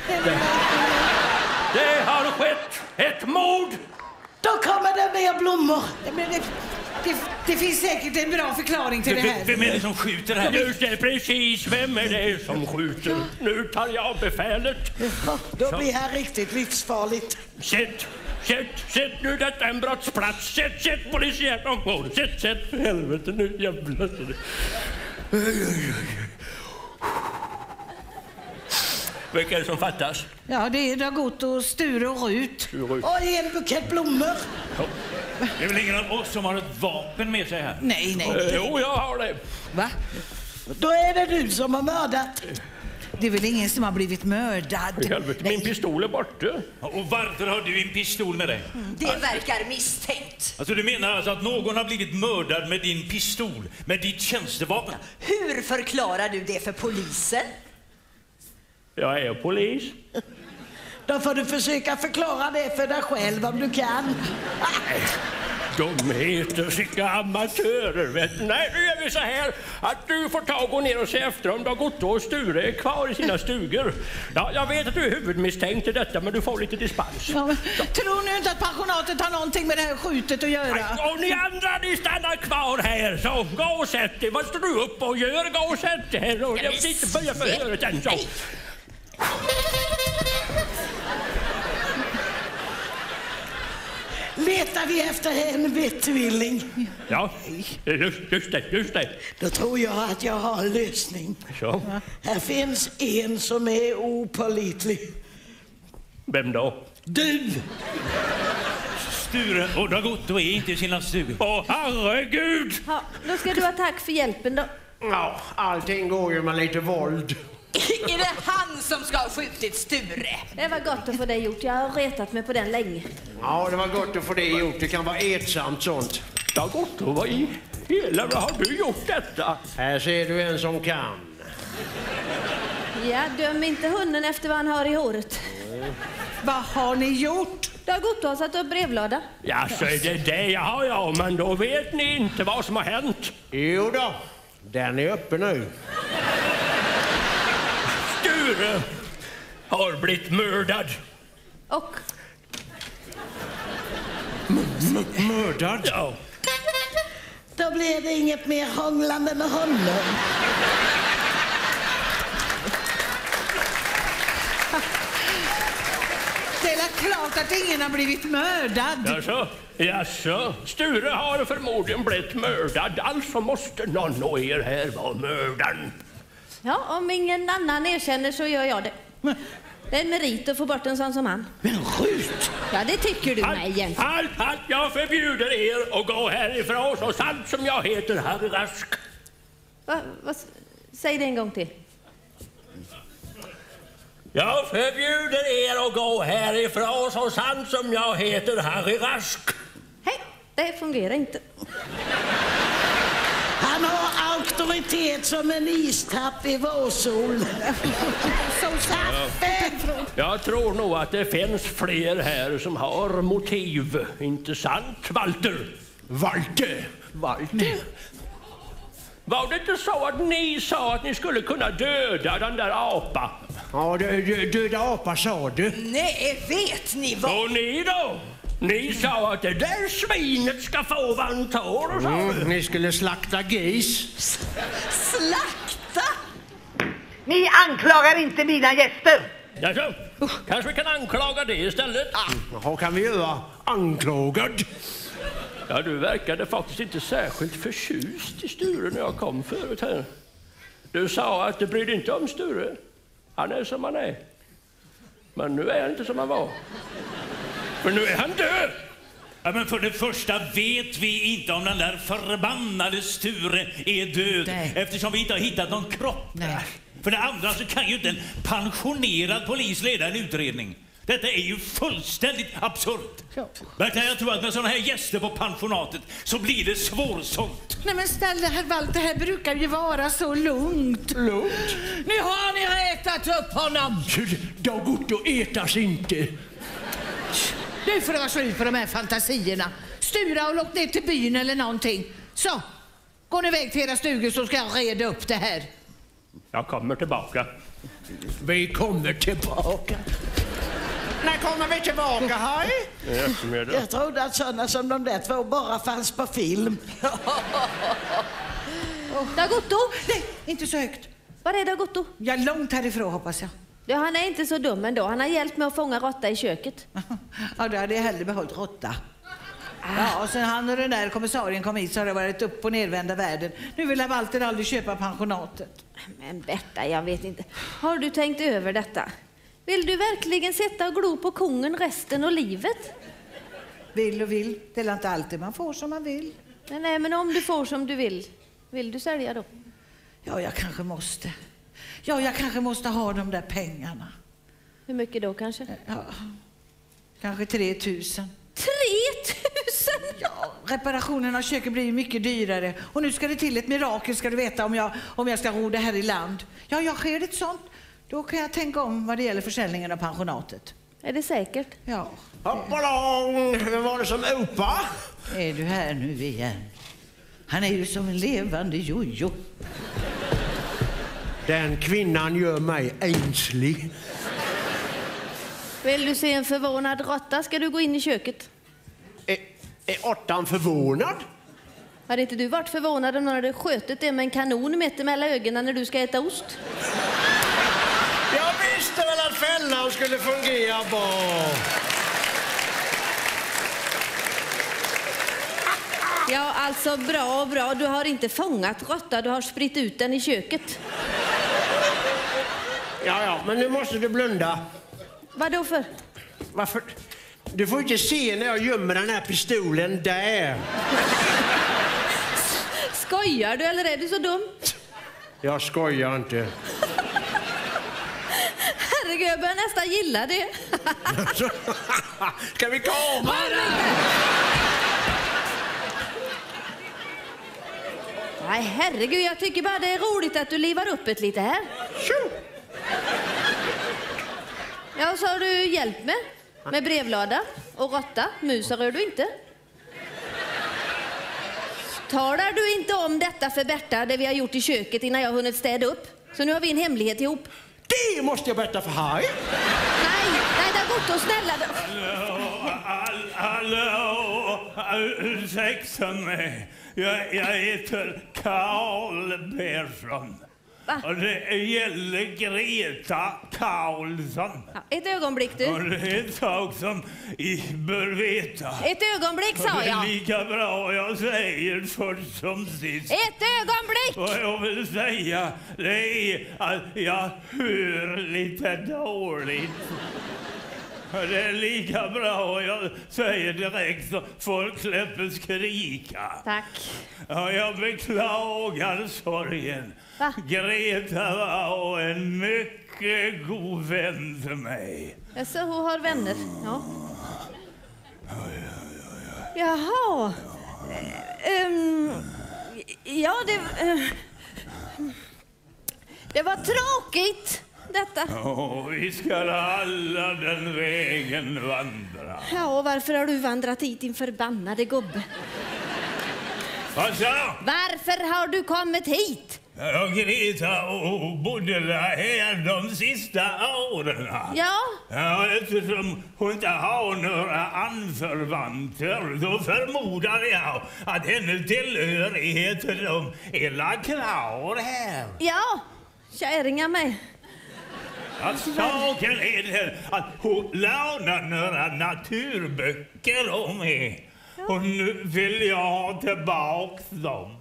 Det har skett ett mord. Då kommer det mer blommor. Men det finns säkert en bra förklaring till det här. Vem är det som skjuter här? Just det, precis. Vem är det som skjuter? Nu tar jag befälet. Ja, då blir här riktigt livsfarligt. Sätt nu, detta är en brottsplats. Sätt polisiärt område. Sätt. Helvete, nu jävlar. Vilka är det som fattas? Ja, det är Dragot och Sture och Rut. Och en bukett blommor. Det är väl ingen av oss som har ett vapen med sig här? Nej. Jo, jag har det. Va? Då är det du som har mördat. Det är väl ingen som har blivit mördad? Helvete, min pistol är borta. Och varför har du en pistol med dig? Det verkar misstänkt. Alltså du menar alltså att någon har blivit mördad med din pistol, med ditt tjänstevapen? Hur förklarar du det för polisen? Jag är polis. Då får du försöka förklara det för dig själv om du kan. De heter sicka amatörer, vet du. Nej, nu gör vi så här att du får gå ner och se efter om Dag-Otto och Sture är kvar i sina stugor. Ja, jag vet att du är huvudmisstänkt i detta, men du får lite dispens. Ja, men, tror ni inte att pensionatet har någonting med det här skjutet att göra? Nej, och ni andra, ni stannar kvar här, så gå och sätt dig. Vad står du upp och gör? Gå och sätt dig här. Och jag vill inte börja förhöret än, så. Letar vi efter en vettvilling? Ja, just det. Då tror jag att jag har en lösning. Så. Här finns en som är opålitlig. Vem då? Du! Sture och Dag-Otto är inte i sina stugor. Åh, herregud! Ja, då ska du ha tack för hjälpen då. Ja, allting går ju med lite våld. Är det han som ska ha skjutit Sture? Det var gott att få det gjort. Jag har retat mig på den länge. Ja, det var gott att få det gjort. Det kan vara etsamt sånt. Dag-Otto, vad i hela har du gjort detta? Här ser du en som kan. Ja, döm inte hunden efter vad han har i håret. Vad har ni gjort? Dag-Otto har satt upp brevlåda. Ja, så är det jag, ja, men då vet ni inte vad som har hänt. Jo då, den är uppe nu. Sture har blivit mördad. Och? Mördad? Ja. Då blir det inget mer hånglande med honom. Det är klart att ingen har blivit mördad. Jaså, Sture har förmodligen blivit mördad. Alltså måste någon av er här vara mördaren. Ja, om ingen annan erkänner så gör jag det. Det är en merit att få bort en sån som han. Men skjut! Ja, det tycker du mig egentligen. Halt, jag förbjuder er att gå härifrån så sant som jag heter Harry Rask. Säg det en gång till. Jag förbjuder er att gå härifrån så sant som jag heter Harry Rask. Hej, det fungerar inte. Han har auktoritet som en istapp i vårsol. Jag tror nog att det finns fler här som har motiv. Inte sant, Walter? Walter? Var det inte så att ni sa att ni skulle kunna döda den där apan? Ja, döda apa sa du. Nej, vet ni vad? Och ni då? Ni sa att det där svinet ska få vad han tar och så. Ni skulle slakta gis. Slakta? Ni anklagar inte mina gäster. Jaså, kanske vi kan anklaga det istället? Jaha, kan vi göra? Anklagad? Ja, du verkade faktiskt inte särskilt förtjust i Sture när jag kom förut här. Du sa att du brydde inte om Sture. Han är som han är. Men nu är han inte som han var. För nu är han död! Ja, men för det första vet vi inte om den där förbannade Sture är död. Nej. Eftersom vi inte har hittat någon kropp. Nej. För det andra så kan ju inte en pensionerad polis leda en utredning. Detta är ju fullständigt absurt. Ja. Verkligen, jag tror att med sådana här gäster på pensionatet så blir det svårsålt. Nej men snälla herr Walter, det här brukar ju vara så lugnt. Lugnt? Nu har ni rätat upp honom. Dag-Otto ätas inte. Nu får det vara slut på de här fantasierna. Stura och åk ner till byn eller någonting. Så, gå ni iväg till era stugor så ska jag reda upp det här. Jag kommer tillbaka. Vi kommer tillbaka. När kommer vi tillbaka, hej? Jag trodde att sådana som de där två bara fanns på film. Dag-Otto? Nej, inte så högt. Var är Dag-Otto? Ja, långt härifrån hoppas jag. Ja, han är inte så dum ändå. Han har hjälpt mig att fånga råtta i köket. Ja, då hade jag hellre behållit råtta. Ja, och sen han och den där kommissarien kom hit så har det varit upp- och nedvända världen. Nu vill Walter aldrig köpa pensionatet. Men Berta, jag vet inte. Har du tänkt över detta? Vill du verkligen sätta och glo på kungen resten av livet? Vill och vill. Det är inte alltid man får som man vill. Nej, men om du får som du vill du sälja då? Ja, jag kanske måste. Ja, jag kanske måste ha de där pengarna. Hur mycket då kanske? Ja, kanske 3 000. 3 000? Ja, reparationen av köket blir ju mycket dyrare. Och nu ska det till ett mirakel, ska du veta, om jag ska ro det här i land. Ja, sker det ett sånt, då kan jag tänka om vad det gäller försäljningen av pensionatet. Är det säkert? Ja. Hoppalong! Vem var det som opa? Är du här nu igen? Han är ju som en levande jojo. Den kvinnan gör mig ängslig. Vill du se en förvånad råtta ska du gå in i köket. Är åttan förvånad? Hade inte du varit förvånad om någon hade skjutit det med en kanon mitt emellan ögonen när du ska äta ost? Jag visste väl att fällan skulle fungera bra. Ja, alltså bra. Du har inte fångat råtta, du har spritt ut den i köket. Ja, men nu måste du blunda. Vad då för? Varför? Du får inte se när jag gömmer den här pistolen där. Skojar du eller är du så dum? Jag skojar inte. Herregud, jag börjar nästan gilla det. Ska vi komma? Nej, herregud, jag tycker bara det är roligt att du livar upp ett lite här. Ja, så har du hjälp med brevlåda och råtta. Musar rör du inte. Talar du inte om detta för Berta, det vi har gjort i köket innan jag hunnit städa upp? Så nu har vi en hemlighet ihop. Det måste jag berätta för Harry. Nej, det går inte, snälla. Hallå, ursäkta mig. Jag heter Karl Persson. Va? Och det gäller Greta Karlsson. Ja, ett ögonblick du. Och det är en sak som I bör veta. Ett ögonblick sa Det är jag. lika bra jag säger först som sist. Ett ögonblick! Vad jag vill säga det är att jag hör lite dåligt. Det är lika bra jag säger direkt så folk släpper skrika. Tack. Ja, jag beklagar sorgen. Va? Greta var en mycket god vän till mig. Så hon har vänner. Ja. Jaha. Ja, det var tråkigt detta. Vi ska alla den vägen vandra. Ja, och varför har du vandrat hit, din förbannade gubbe? Vad sa? Varför har du kommit hit? Ja, Greta och bodde här de sista åren. Ja. Ja, eftersom hon inte har några anförvanter då förmodar jag att hennes tillhörigheter de är lagt klar här. Ja, kärringar med. Att saken är den att hon lånar några naturböcker om mig. Och nu vill jag ha tillbaka dem.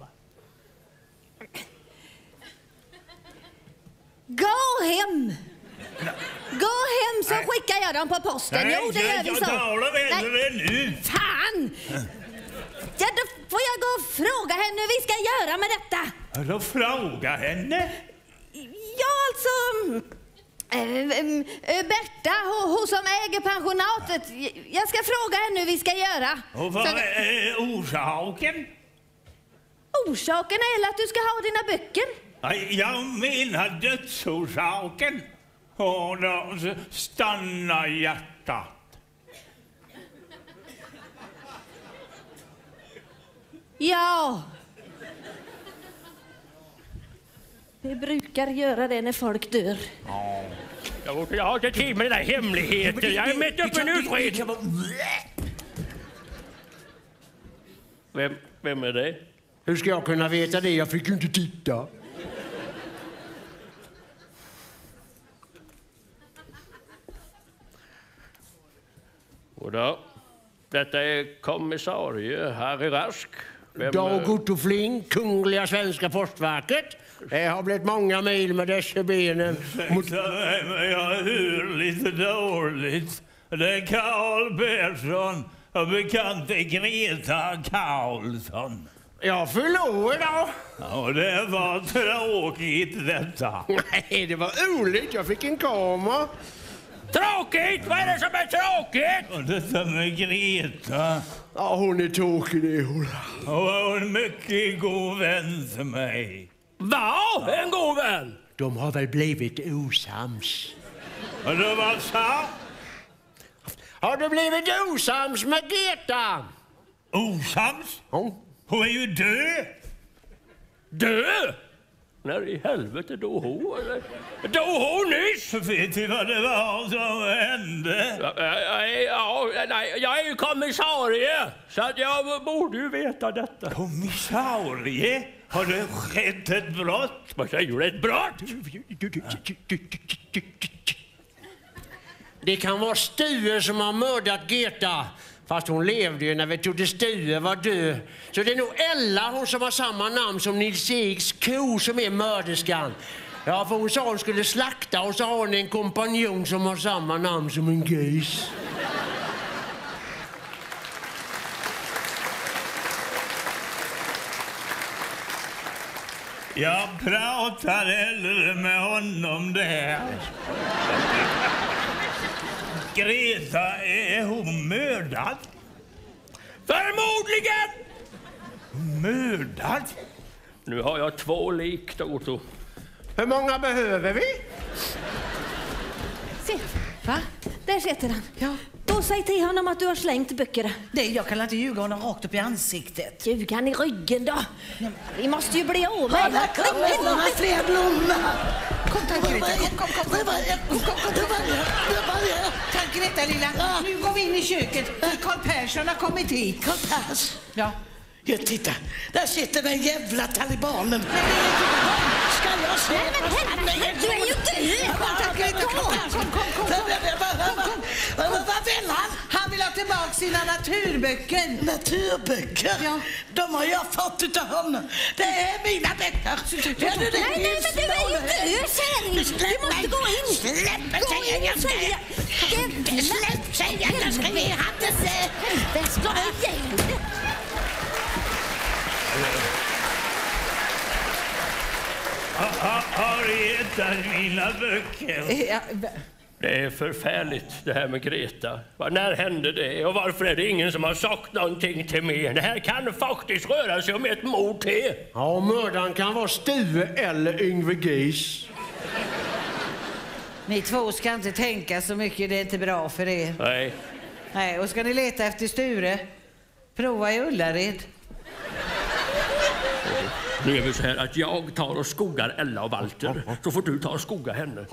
Gå hem! Gå hem så skickar jag dem på posten. Nej, Jo, det gör vi så. jag talar med henne nu. Fan! Ja, då får jag gå och fråga henne hur vi ska göra med detta. Då fråga henne. Ja, alltså... Berta, hon som äger pensionatet. Jag ska fråga henne hur vi ska göra. Och vad är orsaken? Orsaken är att du ska ha dina böcker. Jag menar dödsorsaken. Och då stannar hjärtat. Ja. Det brukar göra det när folk dör. Ja. Jag har inte tid med den där hemligheten. Jag är mitt uppe i en utredning. Vem är det? Hur ska jag kunna veta det? Jag fick ju inte titta. Goddag. Detta är kommissarie Harry Rask. Dag Otto Fling, Kungliga Svenska Postverket. Det har blivit många mil med dessa benen. Jag hör lite dåligt. Det är Karl Persson och bekant är Greta Karlsson. Jag förlorar då. Ja, det var tråkigt detta. Nej, det var roligt. Jag fick en kamera. Tråkigt? Vad är det som är tråkigt? Och detta med Greta. Ja, hon är tråkig det hon. Och var en mycket god vän till mig. Va? En god vän? De har väl blivit osams. Och det var så? Har du blivit osams med Greta? Osams? Ja. Hon är ju död. Död? När i helvete då hon? Då hon nyss? Vet du vad det var som hände? Nej, jag är ju kommissarie, så att jag borde ju veta detta. Kommissarie? Har det skett ett brott? Vad säger du? Ett brott? Det kan vara Stue som har mördat Greta. Fast hon levde ju när vi trodde Stue var död. Så det är nog Ella, hon som har samma namn som Nils Eriks ko, som är mörderskan. Ja, för hon sa hon skulle slakta och så har hon en kompanjon som har samma namn som en gris. Jag pratar hellre med honom där. Greta, är hon mördad? Förmodligen! Mördad? Nu har jag 2 lik, Toto. Hur många behöver vi? Se, Va? där sitter han. Ja. Då säg till honom att du har slängt böckerna. Nej, jag kan inte ljuga honom rakt upp i ansiktet. Ljuga han i ryggen då. Vi måste ju bli av med Kolla, kom, några fler blommor. Kom, tack Greta. Kom. Tack Greta, lilla. Nu går vi in i köket. Carl Persson har kommit hit. Carl Persson. Ja. Ja, titta. Där sitter den jävla talibanen. Ska jag se? Men du är ju död. Tack Greta. Kom. Vad vill han? Han vill ha tillbaka sina naturböcker. Naturböcker? Ja. De har jag fått utav honom. Det är mina böcker. Nej, men du är ju död, kärring. Du måste gå in. Släpp, säger jag. Släpp, säger jag. Jag ska ge han det. Det ska jag ge. Har hittat mina böcker? Ja. Det är förfärligt det här med Greta. När hände det? Och varför är det ingen som har sagt någonting till mig? Det här kan faktiskt röra sig om ett mord till. Ja, mördaren kan vara Stue eller Yngve Gis. Ni två ska inte tänka så mycket, det är inte bra för er. Nej. Nej, och ska ni leta efter Sture? Prova i Ullared. Nu är det så här att jag tar och skogar Ella och Walter. Så får du ta och skoga henne.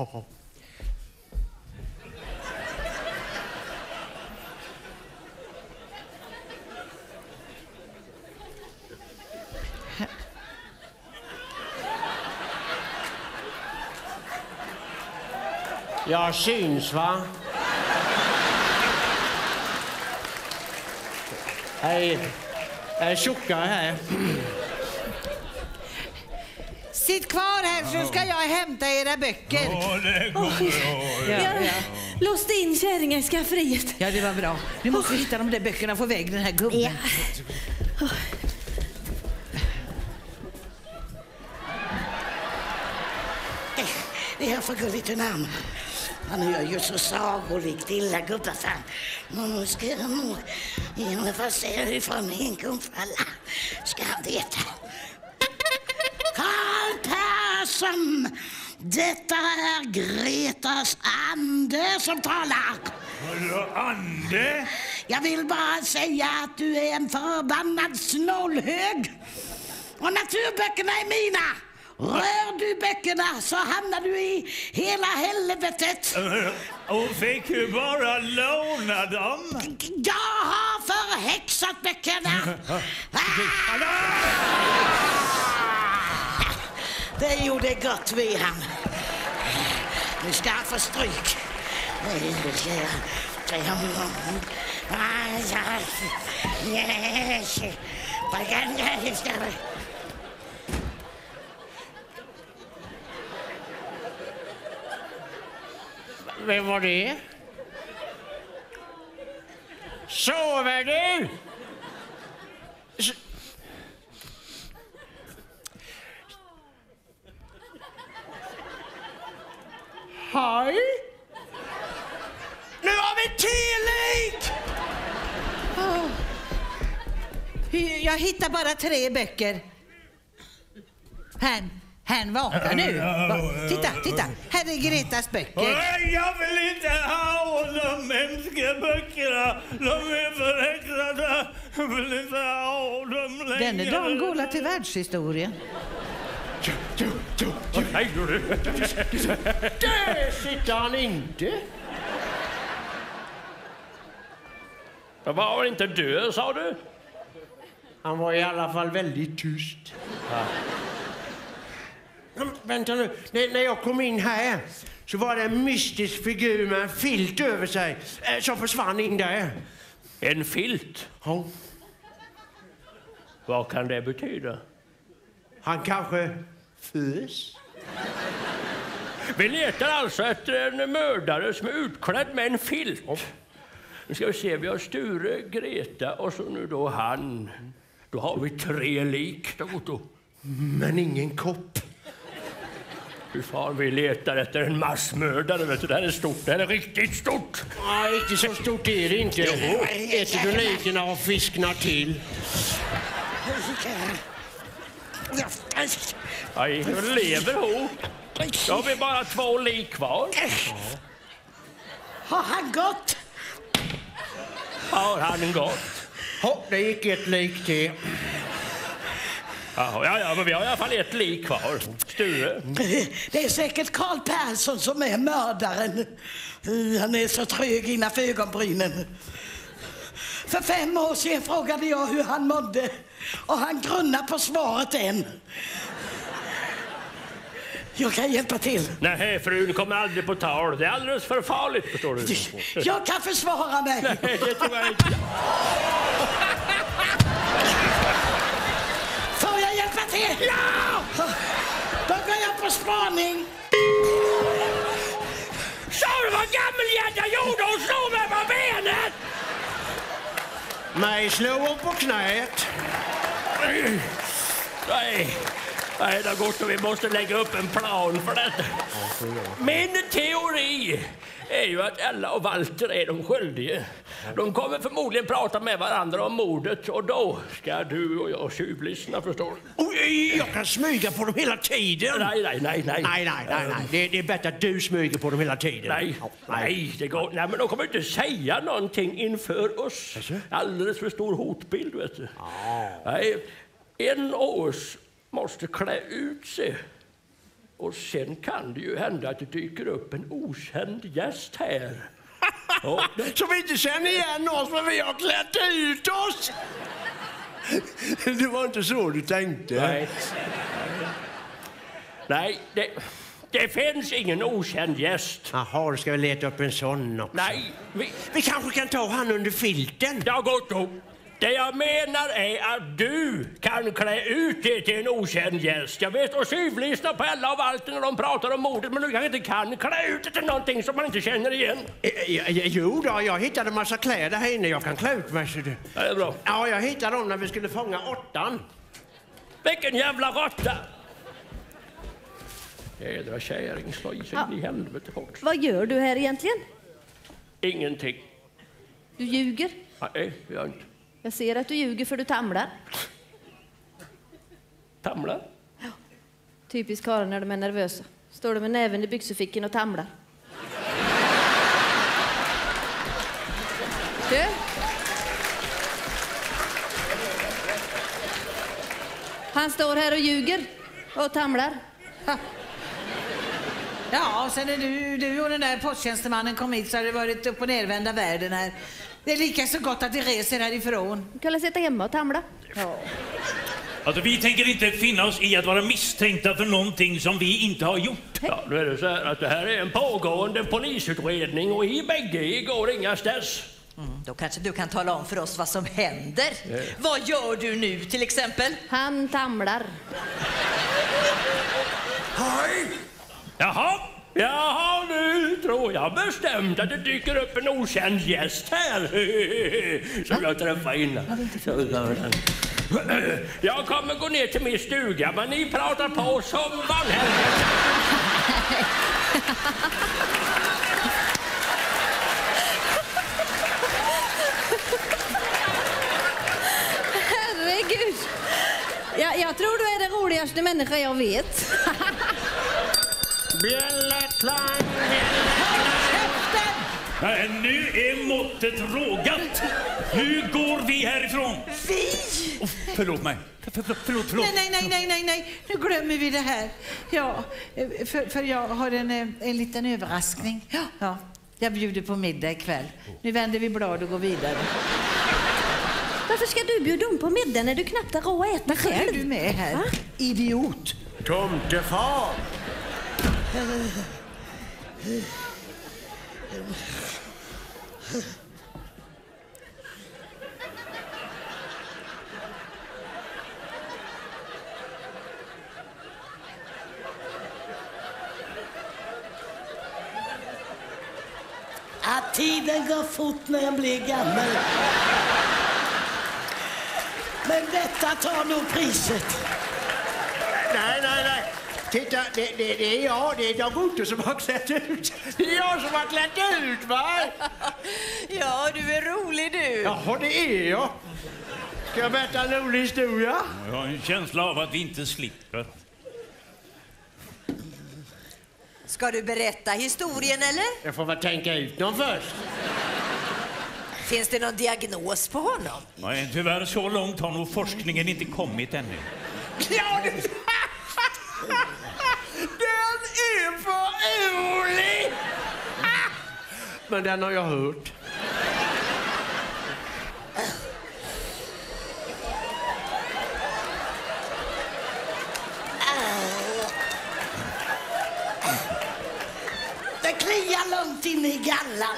Jag syns, va? Hej. Jag är tjockare här. Sitt kvar här så ska jag hämta era böcker. Det går bra. Jag låste in kärringen i skafferiet. Ja, det var bra. Nu måste vi hitta de där böckerna och få väg den här gubben. Ja. Det är för gulligt namn. Han är ju så sagolikt illa gubbar. Nu ska jag nog i alla fall se ifrån en kumfalla. Ska han veta. Carl Persson! Detta är Gretas ande som talar. Vadå ande? Jag vill bara säga att du är en förbannad snålhög. Och naturböckerna är mina. Rör du böckerna så hamnar du i hela helvetet. Hon fick ju bara låna dem. Jag har förhäxat böckerna. Det gjorde gott vid han. Nu ska han få stryk. Vem var det? Sover du? Hej? Nu har vi tillit! Jag hittar bara 3 böcker. Han vaknar nu. Titta. Här är Gretas böcker. Jag vill inte ha de hemska böckerna. De är förhäxade. Jag vill inte ha dem längre. Denna dagen går till världshistorien. Vad säger du? Där sitter han inte. Jag var inte död, sa du? Han var i alla fall väldigt tyst. Ja. Vänta nu. När jag kom in här så var det en mystisk figur med en filt över sig som försvann in där. En filt? Ja. Vad kan det betyda? Han kanske fös. Vi letar alltså efter en mördare som är utklädd med en filt. Nu ska vi se, vi har Sture, Greta och så nu då han. Då har vi 3 lik, Otto. Men ingen kopp. Hur fan, vi letar efter en massmördare, vet du. Det här är stort, det här är riktigt stort. Nej, inte så stort är det inte. Äter du likerna och fisknar till. Nej, hon lever hon. Då har vi bara 2 lik kvar. Har han gått? Har han gått? Ja, det gick ett lik till. Ja, men vi har i alla fall 1 lik kvar. Sture. Det är säkert Carl Persson som är mördaren. Han är så trög innanför ögonbrynen. För 5 år sedan frågade jag hur han mådde. Och han grunnar på svaret än. Jag kan hjälpa till. Nej, frun kommer aldrig på tal. Det är alldeles för farligt, förstår du. Jag kan försvara mig. Nej, det tror jag inte. Får jag hjälpa till? Ja! Då går jag på spaning. Så du vad gammelhjärta gjorde och slog mig på benet? Mig slår hon på knät. Nej, det har gått och vi måste lägga upp en plan för detta. Min teori är ju att Ella och Walter är de skyldiga. De kommer förmodligen prata med varandra om mordet och då ska du och jag tjuvlyssna, förstår du? Oj, jag kan smyga på dem hela tiden. Nej. Det är bättre att du smyger på dem hela tiden. Nej, det går. Nej, men de kommer inte säga någonting inför oss. Alldeles för stor hotbild, vet du. Nej, en av oss måste klä ut sig. Och sen kan det ju hända att det dyker upp en okänd gäst här. Så vi inte känner igen oss, men vi har klätt ut oss. Det var inte så du tänkte. Nej, det finns ingen okänd gäst. Jaha, då ska vi leta upp en sån också. Nej, vi kanske kan ta han under filten. Det har gått upp. Det jag menar är att du kan klä ut dig till en okänd gäst. Jag vet, och tjuvlyssna på Ella och Walter när de pratar om mordet, men du kanske inte kan klä ut dig till någonting som man inte känner igen. Jo då, jag hittade en massa kläder här inne. Jag kan klä ut mig. Så du. Ja, det är bra. Ja, jag hittade dem när vi skulle fånga 8:an. Vilken jävla råtta! Jädra kärring, slå i sig i helvete också. Vad gör du här egentligen? Ingenting. Du ljuger. Nej, jag inte. Jag ser att du ljuger för du tamlar. Tamlar? Ja. Typiskt karlar när de är nervösa. Står de med näven i byxefickan och tamlar. Du? Han står här och ljuger och tamlar. Ja, och sen när du och den där posttjänstemannen kom hit så har det varit upp- och nervända världen här. Det är lika så gott att vi reser härifrån. Du kan sitta hemma och tamla. Ja. Alltså, vi tänker inte finna oss i att vara misstänkta för någonting som vi inte har gjort. Ja, nu är det så här att det här är en pågående polisutredning och i bägge går inga stess. Då kanske du kan tala om för oss vad som händer. Vad gör du nu till exempel? Han tamlar. Hej! Jaha, nu tror jag bestämt att det dyker upp en okänd gäst här. Som jag träffade innan. Jag kommer gå ner till min stuga, men ni pratar på som vanligt. Herregud. Jag tror du är det roligaste roligaste människa jag vet. Bjällerklang, Nej, nu är måttet rågat. Nu går vi härifrån. Vi? Oh, förlåt mig. Förlåt. Nej. Nu glömmer vi det här. Ja, för jag har en liten överraskning. Ja, jag bjuder på middag ikväll. Nu vänder vi blad och går vidare. Varför ska du bjuda om på middag när du knappt har råd att äta själv? Är du med här? Va? Idiot. Tomtefar. Att tiden går fort när jag blir gammal. Men detta tar nog priset. Nej. Titta, det är jag. Det är Dag Otto som har klätt ut. Det är jag som har klätt ut, va? Ja, du är rolig du. Ja, det är jag. Ska jag berätta en rolig historia? Jag har en känsla av att vi inte slipper. Ska du berätta historien eller? Jag får väl tänka ut någon först. Finns det någon diagnos på honom? Nej, tyvärr så långt har nog forskningen inte kommit ännu. Ja, den är för rolig! Men den har jag hört. Det kliar långt in i gallan.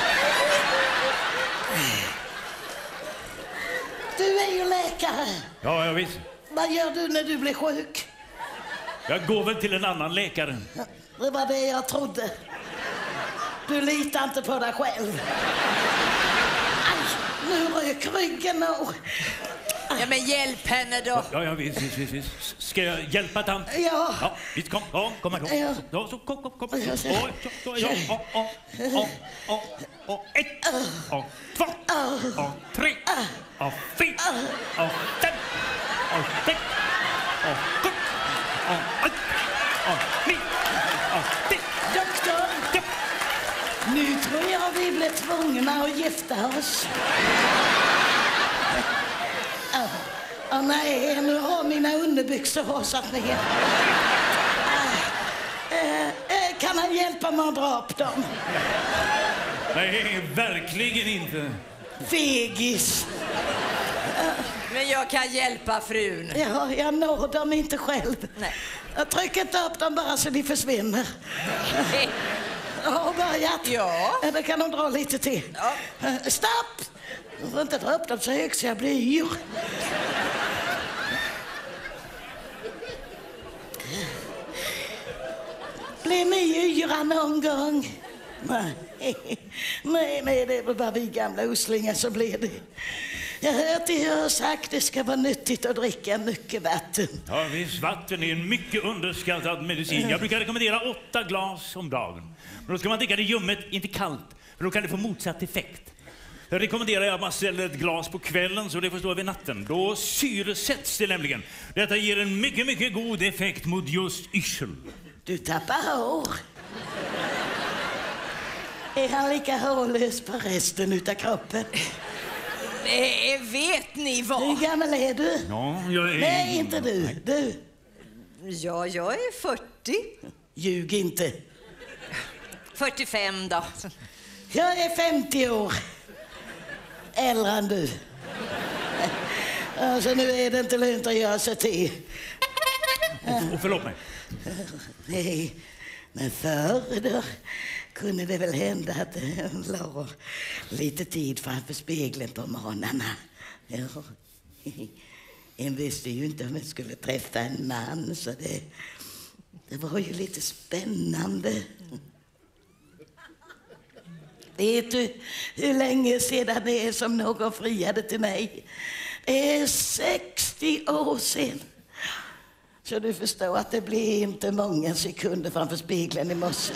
Du är ju läkare. Ja, jag visst. Vad gör du när du blir sjuk? Jag går väl till en annan läkare. Det var det jag trodde. Du litar inte på dig själv. Aj, nu rök ryggen och... Ja, men hjälp henne då. Ja, visst. Ska jag hjälpa tant? Ja. Ja, visst, kom här då. Ja. Ja, så kom. Och ett, och två, och tre, och fyra, och fem, och sex, och sju, och åtta, och nio, och tio. Doktor, Ja. nu tror jag vi blir tvungna att gifta oss. Nej, nu har mina underbyxor rasat ner. Kan han hjälpa mig att dra upp dem? Nej, verkligen inte. Fegis. Men jag kan hjälpa frun. Ja, jag når dem inte själv. Nej. Jag trycker inte upp dem bara så de försvinner. Jag har börjat. Ja. Det kan de dra lite till. Ja. Stopp! Jag får inte dra upp dem så högt så jag blir yr. Blir ni yra någon gång? Nej, det är bara vi gamla uslingar som blir det. Jag har hört er sagt det ska vara nyttigt att dricka mycket vatten. Ja, visst, vatten är en mycket underskattad medicin. Jag brukar rekommendera 8 glas om dagen. Men då ska man dricka det ljummet, inte kallt. För då kan det få motsatt effekt. Jag rekommenderar att man ställer ett glas på kvällen så det får stå vid natten. Då syresätts det nämligen. Detta ger en mycket god effekt mot just yrsel. Du tappar hår. Är han lika hårlös på resten utav kroppen? Nej, vet ni vad? Hur gammal är du? Ja, jag är... Nej, inte du. Du. Ja, jag är 40. Ljug inte. 45 då. Jag är 50 år. Äldre än du. Alltså nu är det inte lönt att göra sig till. Och förlåt mig. Nej, men förr då kunde det väl hända att det låg lite tid framför spegeln på morgnarna. Ja. En visste ju inte om jag skulle träffa en man så det var ju lite spännande. Vet du hur länge sedan det är som någon friade till mig? Det är 60 år sedan. Så du förstår att det blir inte många sekunder framför spegeln i morse.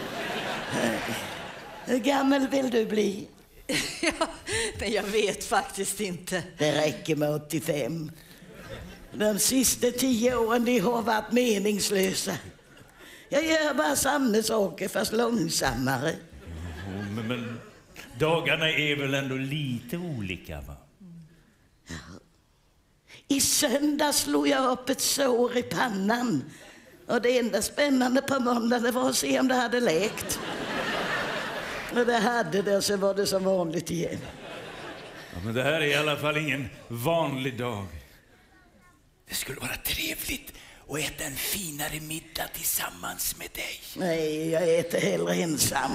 Hur gammal vill du bli? Ja, men jag vet faktiskt inte. Det räcker med 85. De sista 10 åren de har varit meningslösa. Jag gör bara samma saker fast långsammare. Men dagarna är väl ändå lite olika, va? Ja. I söndag slog jag upp ett sår i pannan. Och det enda spännande på måndag det var att se om det hade läkt. Och det hade det, så var det som vanligt igen. Ja, men det här är i alla fall ingen vanlig dag. Det skulle vara trevligt att äta en finare middag tillsammans med dig. Nej, jag äter hellre ensam.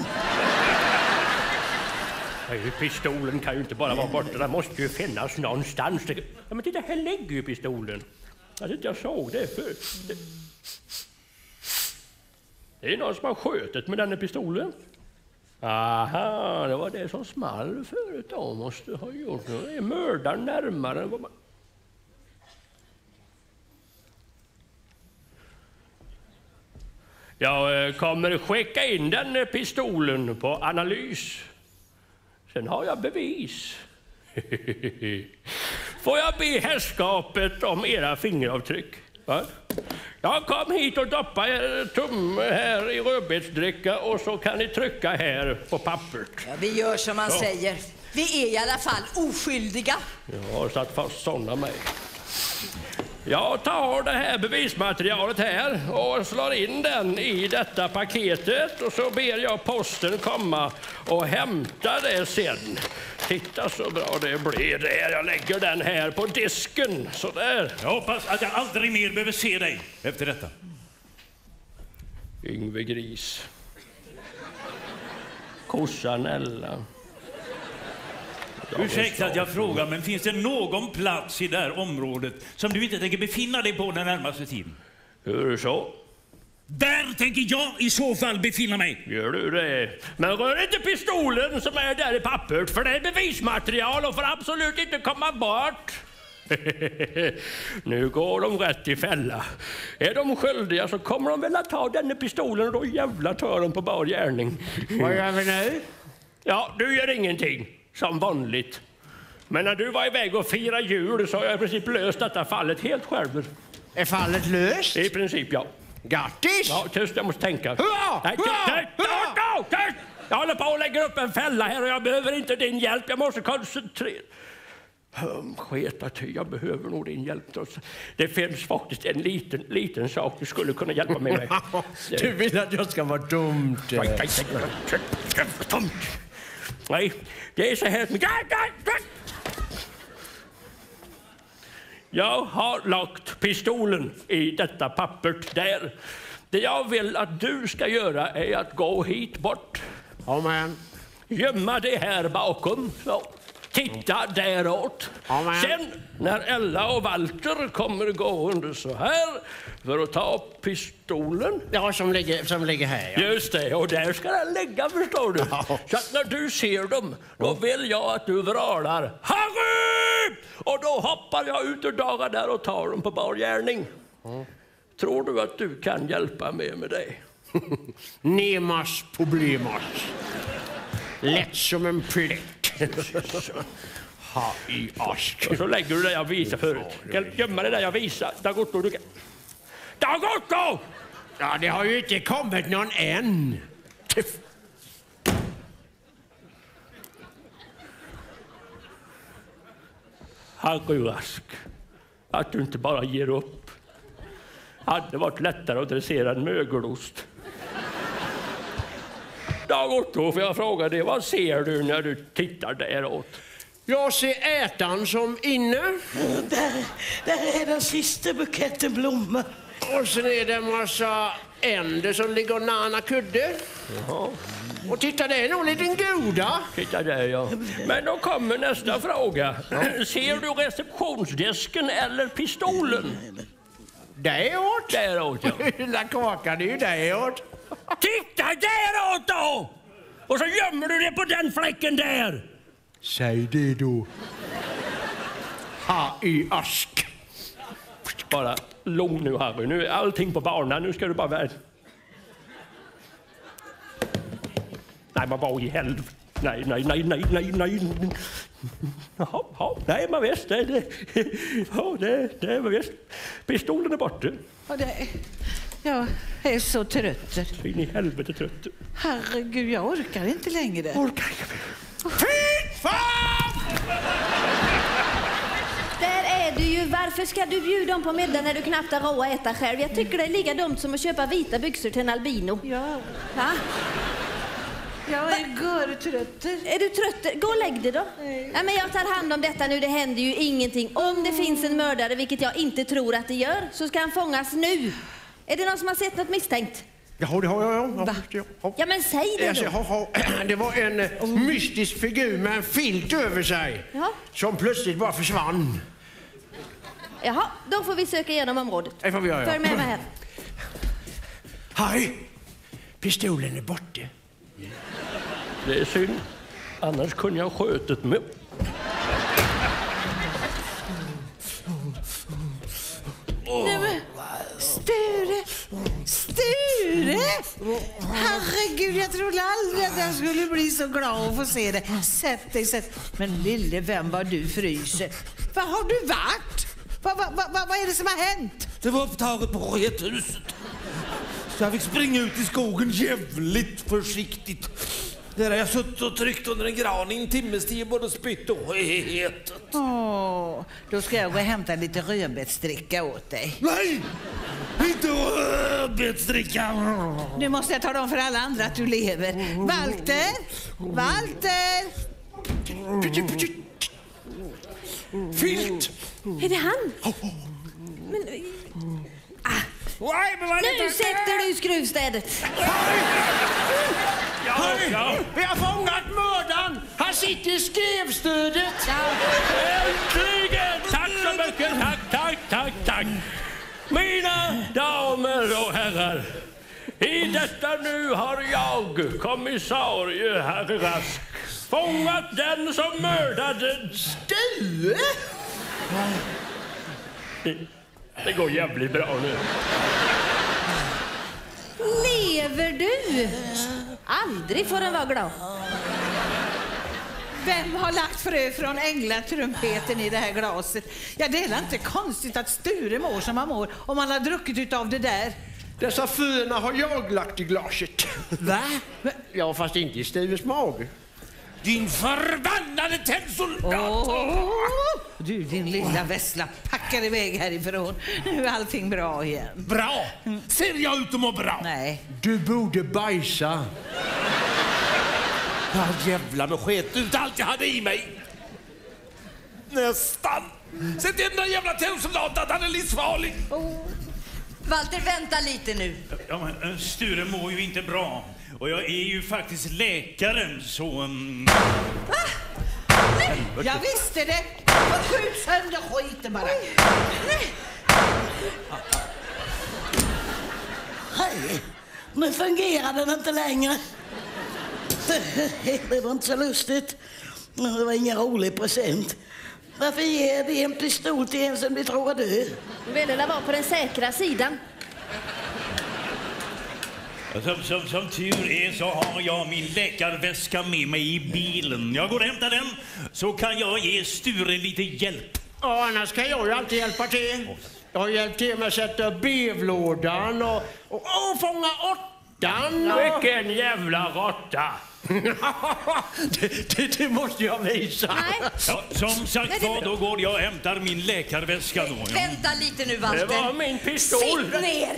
Pistolen kan ju inte bara vara borta, den måste ju finnas någonstans. Ja, men titta, här ligger ju pistolen. Jag såg det för. Det är någon som har skjutit med den här pistolen. Aha, det var det som small förut. De måste ha gjort det. Det är mördaren närmare än vad man... Jag kommer skicka in den pistolen på analys. Sen har jag bevis. Får jag be herrskapet om era fingeravtryck? Va? Jag kom hit och doppa er tumme här i rödbetsdricka och så kan ni trycka här på pappret. Ja, vi gör som man säger. Vi är i alla fall oskyldiga. Jag har satt fast sådana mig. Jag tar det här bevismaterialet här och slår in den i detta paketet och så ber jag posten komma och hämta det sen. Titta så bra det blir där. Jag lägger den här på disken. Så där. Jag hoppas att jag aldrig mer behöver se dig efter detta. Yngve Gris. Kossan Ella. Ursäkta att jag frågar, men finns det någon plats i det här området som du inte tänker befinna dig på den närmaste tiden? Hur så? Där tänker jag i så fall befinna mig. Gör du det? Men rör inte pistolen som är där i pappret, för det är bevismaterial och får absolut inte komma bort. Nu går de rätt i fälla. Är de skyldiga så kommer de väl att ta den pistolen och då jävla tar de på bar gärning. Vad gör vi nu? Ja, du gör ingenting. Som vanligt. Men när du var iväg och fira jul så har jag i princip löst detta fallet helt själv. Är fallet löst? I princip, ja. Grattis! Ja, tyst, jag måste tänka. Hurra! Nej, tyst! Jag håller på att lägga upp en fälla här och jag behöver inte din hjälp. Jag måste koncentrera. Sketa ty, jag behöver nog din hjälp. Det finns faktiskt en liten sak du skulle kunna hjälpa mig med. Du vill att jag ska vara dumt. Nej, det är så här. Jag har lagt pistolen i detta pappret där. Det jag vill att du ska göra är att gå hit bort. Amen. Gömma det här bakom. Så. Titta däråt. Amen. Sen när Ella och Walter kommer gående så här för att ta pistolen. Ja, som ligger här. Ja. Just det, och där ska den ligga, förstår du. Ja. Så att när du ser dem, då vill jag att du vrålar Harry! Och då hoppar jag ut ur dagen där och tar dem på bar gärning. Tror du att du kan hjälpa mig med det? Nemas problemas. Lätt som en plätt. Ha i ask. Och så lägger du det jag visar förut. Gömma det där jag visar. Dagotto, du kan... Dagotto! Ja, det har ju inte kommit någon än. Harry Rask, att du inte bara ger upp. Hade varit lättare att dressera en mögelost. Dagotto, får jag fråga dig, vad ser du när du tittar däråt? Jag ser ätan som inne. Där är den sista buketten blommor. Och sen är det en massa änder som ligger och nana kudde. Jaha. Och titta, det är nog en liten goda. Titta där, ja. Men då kommer nästa fråga. Ser du receptionsdisken eller pistolen? Däråt? Däråt, ja. Lilla kakan, det är ju däråt. Titta däråt då! Och så gömmer du det på den fläcken där. Säg det då. Ha i ask. Bara lugn nu, Harry. Nu är allting på banan. Nu ska du bara vara... Nej, men vad i helvete. Nej. Jaha, nej, men visst. Det var visst. Pistolen är borta. Jag är så trött. In i helvete trött. Herregud, jag orkar inte längre. Fy fan! Där är du ju. Varför ska du bjuda dem på middag när du knappt har råd att äta själv? Jag tycker det är lika dumt som att köpa vita byxor till en albino. Ja. Va? Jag är görtrött. Är du trött? Gå och lägg dig då. Nej, men jag tar hand om detta nu. Det händer ju ingenting. Om det finns en mördare, vilket jag inte tror att det gör, så ska han fångas nu. Är det någon som har sett något misstänkt? Ja, det har jag. Ja, men säg det då. Det var en mystisk figur med en filt över sig. Ja. Som plötsligt bara försvann. Jaha, då får vi söka igenom området. Det får vi göra. Följ med mig här. Harry, pistolen är borta. Det är synd. Annars kunde jag skötet mig. Nej, men Sture! Herregud, jag trodde aldrig att jag skulle bli så glad att få se det. Sätt dig. Men lille, vem var du fryser? Var har du varit? Vad är det som har hänt? Det var upptaget på rätthuset. Så jag fick springa ut i skogen jävligt försiktigt. Där har jag suttit och tryckt under en gran i en timmes tid, både spytt och het. Då ska jag gå och hämta lite rödbetsdricka åt dig. Nej! Inte rödbetsdricka! Nu måste jag tala om för alla andra att du lever. Walter! Filt! Är det han? Men... Nu sätter du skruvstädet. Ja. Vi har fångat mördaren. Han sitter i skrevstödet. Äntligen! Tack så mycket. Tack. Mina damer och herrar. I detta nu har jag, kommissarie herr Rask, fångat den som mördade Sture. Det går jävligt bra nu. Lever du? Aldrig får den vara glad. Vem har lagt frö från änglatrumpeten i det här glaset? Ja, det är inte konstigt att Sture mår som han mår om han har druckit utav det där. Dessa föna har jag lagt i glaset. Va? Ja, fast inte i Stures mage. Din förbannade tennsoldat! Du, din lilla vässla, packar iväg härifrån. Nu är allting bra igen. Bra? Ser jag ut att må bra? Nej. Du borde bajsa. Ja, jävlar med sket ut allt jag hade i mig. Nästan. Sätt den där jävla tennsoldat att han är livsfarlig. Walter, vänta lite nu. Ja, men Sture mår ju inte bra. Och jag är ju faktiskt läkaren, så... Jag visste det! Skjut sönder skiten bara! Hej, nu fungerar den inte längre. Det var inte så lustigt. Det var ingen rolig present. Varför ger vi en pistol till en som vi tror är död? Du ville vara på den säkra sidan. Som tur är så har jag min läkarväska med mig i bilen. Jag går och hämtar den, så kan jag ge Sture lite hjälp. Ja, annars kan jag ju alltid hjälpa till. Jag har hjälpt till med att sätta bevlådan och fånga åttan. Vilken jävla råtta! det måste jag visa. Nej. Ja, som sagt var, då går jag och hämtar min läkarväska då. Ja. Vänta lite nu, Walter. Det var min pistol. Sitt ner!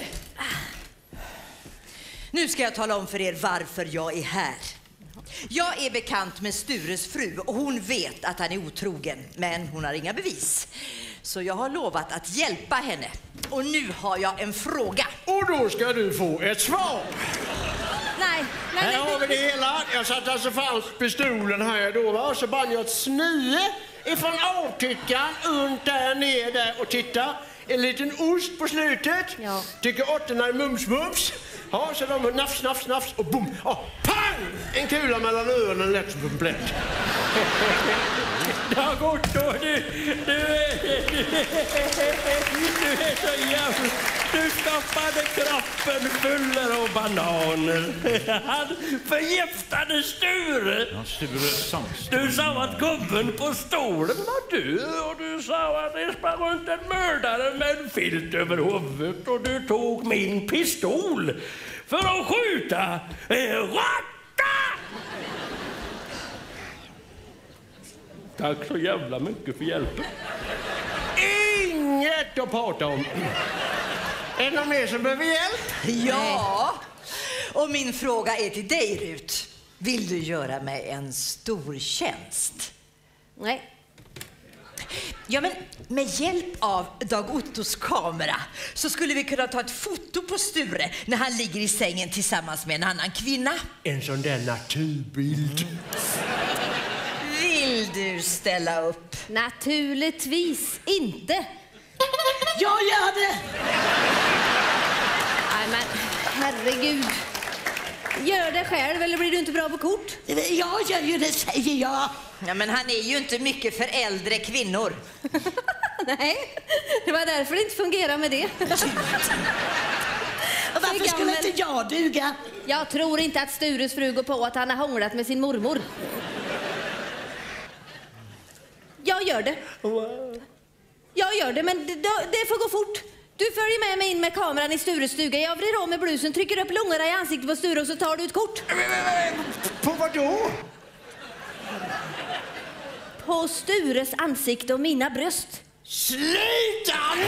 Nu ska jag tala om för er varför jag är här. Jag är bekant med Stures fru och hon vet att han är otrogen, men hon har inga bevis. Så jag har lovat att hjälpa henne. Och nu har jag en fråga. Och då ska du få ett svar. Nej. Här har vi det hela. Jag satte alltså fast pistolen här då, va? Så band jag ett snöre ifrån avtyckan runt där ner där och titta. En liten ost på slutet. Ja. Tycker åttorna är mums. Ja, så de nafs och boom. Ja, pang! En kula mellan öronen lätt som en plätt. Det har gått då. Du är så jävla... Du stoppade kroppen full av bananer. Han förgiftade Sture. Ja, Sture Sandström. Du sa att gubben på stolen var du. Och du sa att det sprang runt en mördare med en filt över huvudet. Och du tog min pistol för att skjuta en råtta. Tack så jävla mycket för hjälpen. Inget att prata om. Är det någon mer som behöver hjälp? Ja, och min fråga är till dig, Rut. Vill du göra mig en stor tjänst? Nej. Ja, men med hjälp av Dag Ottos kamera så skulle vi kunna ta ett foto på Sture när han ligger i sängen tillsammans med en annan kvinna. En sån där naturbild. Vill du ställa upp? Naturligtvis inte. Jag gör det! Nej, men herregud. Gör det själv, eller blir du inte bra på kort? Jag gör ju det, säger jag. Ja, men han är ju inte mycket för äldre kvinnor. Nej, det var därför det inte fungerar med det. Och varför skulle inte jag duga? Jag tror inte att Stures fru går på att han har hånglat med sin mormor. Jag gör det. Jag gör det, men det får gå fort. Du följer med mig in med kameran i Stures stuga. Jag vrider om med blusen, trycker upp lungorna i ansiktet på Sture och så tar du ett kort. På vad då? På Stures ansikte och mina bröst. Sluta nu!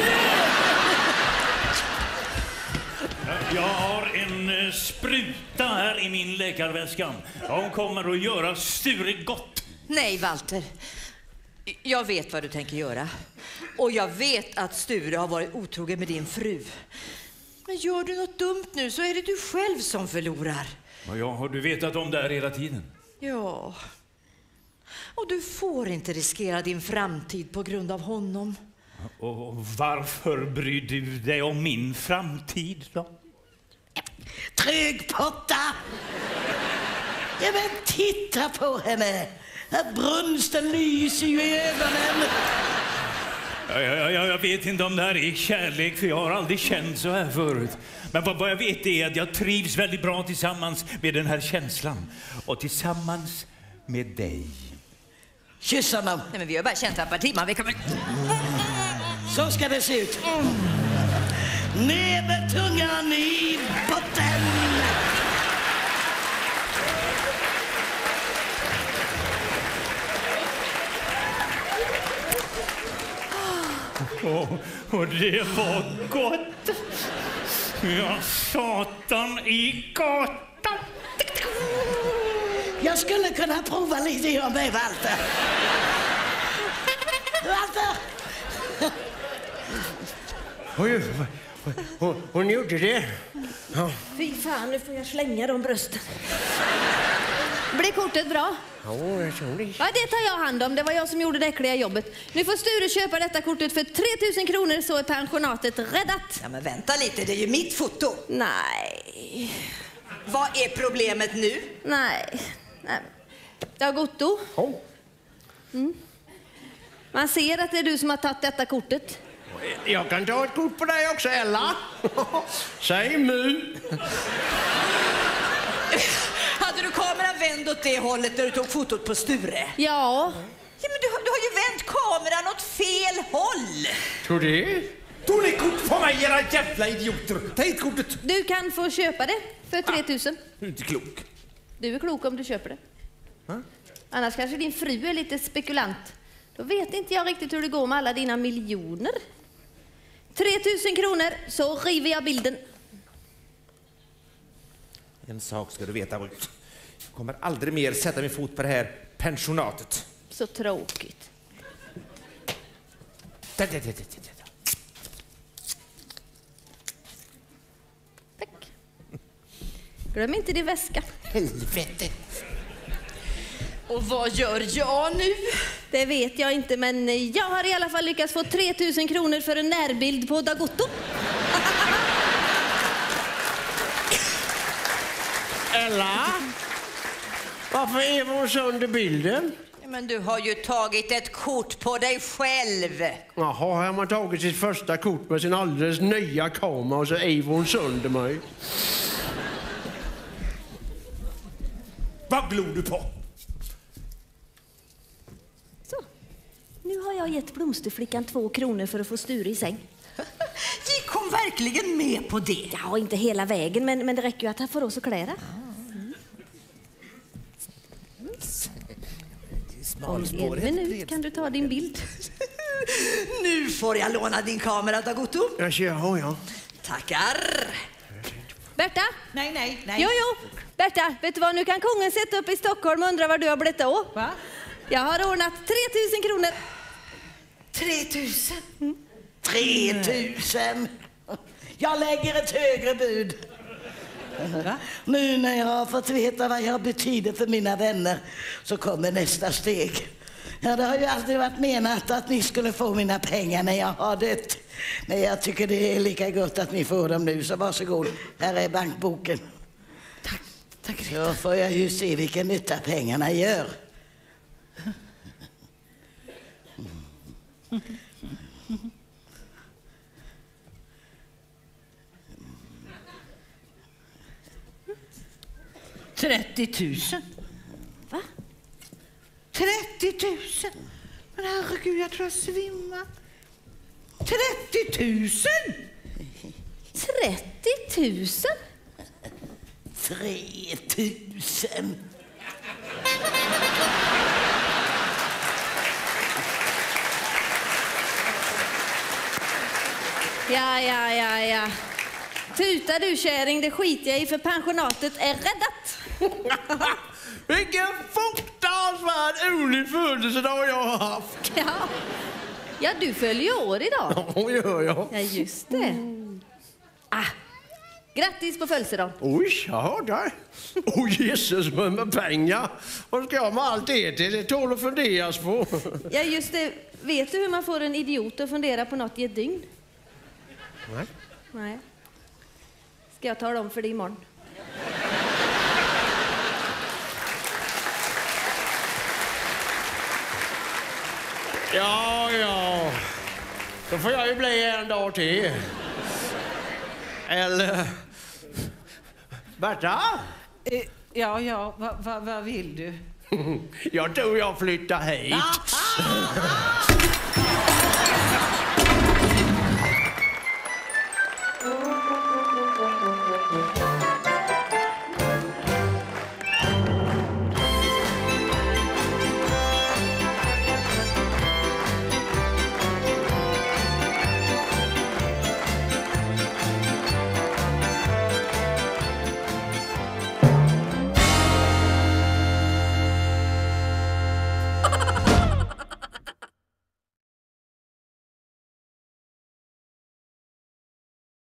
Jag har en spruta här i min läkarväska. Hon kommer att göra Sture gott. Nej, Walter. Jag vet vad du tänker göra. Och jag vet att Sture har varit otrogen med din fru. Men gör du något dumt nu så är det du själv som förlorar. Ja, har du vetat om det här hela tiden? Ja. Och du får inte riskera din framtid på grund av honom. Och varför bryr du dig om min framtid då? Trygg potta! Ja, men titta på henne. Brunsten lyser ju i ögonen. Jag vet inte om det här är kärlek, för jag har aldrig känt så här förut. Men vad jag vet är att jag trivs väldigt bra tillsammans med den här känslan. Och tillsammans med dig. Kyss honom. Nej, men vi har bara känt ett par timmar. Vi kommer... Så ska det se ut. Ner med tungan i botten. Och det var gott. Ja, satan i gatan. Jag skulle kunna prova lite grann med Walter. Walter! Hon gjorde det. Ja. Fy fan, nu får jag slänga de brösten. Blir kortet bra? Ja, det tar jag hand om. Det var jag som gjorde det äckliga jobbet. Nu får Sture köpa detta kortet för 3000 kronor, så är pensionatet räddat. Ja, men vänta lite, det är ju mitt foto. Nej. Vad är problemet nu? Nej. Dag Otto. Man ser att det är du som har tagit detta kortet. Jag kan ta ett kort på dig också, Ella. Säg mu. Hade du kameran vänd åt det hållet där du tog fotot på Sture? Ja. Ja, men du har ju vänt kameran åt fel håll. Tror du? Tog ni kort på mig, era jävla idioter? Ta hit kortet. Du kan få köpa det för 3000. Du är inte klok. Du är klok om du köper det. Annars kanske din fru är lite spekulant. Då vet inte jag riktigt hur det går med alla dina miljoner. 3000 kronor, så river jag bilden. En sak ska du veta, Rut. Jag kommer aldrig mer sätta min fot på det här pensionatet. Så tråkigt. Tack. Glöm inte din väska. Helvete. Och vad gör jag nu? Det vet jag inte, men jag har i alla fall lyckats få 3000 kronor för en närbild på Dag Otto. Ella? Varför är hon sönder bilden? Ja, Men du har ju tagit ett kort på dig själv. Jaha, har man tagit sitt första kort med sin alldeles nya kamera och så är hon sönder mig. Vad glor du på? Så, nu har jag gett blomsterflickan 2 kronor för att få Sture i säng. Gick hon verkligen med på det? Ja, inte hela vägen, men det räcker ju att han får oss att klära. Om en minut kan du ta din bild. Nu får jag låna din kamera, Dagotto. Ja. Tackar. Berta? Nej. Jo. Berta, vet du vad? Nu kan kungen sätta upp i Stockholm och undra vad du har blivit då. Va? Jag har ordnat 3000 kronor. 3000? 3000. Jag lägger ett högre bud. Va? Nu när jag har fått veta vad jag betyder för mina vänner så kommer nästa steg. Ja, det har ju alltid varit menat att ni skulle få mina pengar när jag har dött. Men jag tycker det är lika gott att ni får dem nu, så varsågod. Här är bankboken. Tack. Så får jag ju se vilken nytta pengarna gör. $30 000? Va? 30 000? Men herregud, jag tror jag svimmar. 30 000? 30 000? 3000. Ja. Tuta du, käring, det skiter jag i, för pensionatet är räddat. Vilken fruktansvärd rolig födelsedag jag har haft. Ja, du följer ju år idag. Ja, gör jag. Ja, just det. Grattis på födelsedagen. Oj, ja, där. Jesus, men med pengar. Vad ska jag med allt det till? Det tål att funderas på. Ja, just det. Vet du hur man får en idiot att fundera på något i ett dygn? Nej. Ska jag tala om för dig imorgon? Ja. Då får jag ju bli en dag till. Eller... Berta? Ja, vad vill du? Jag tror jag flyttar hit.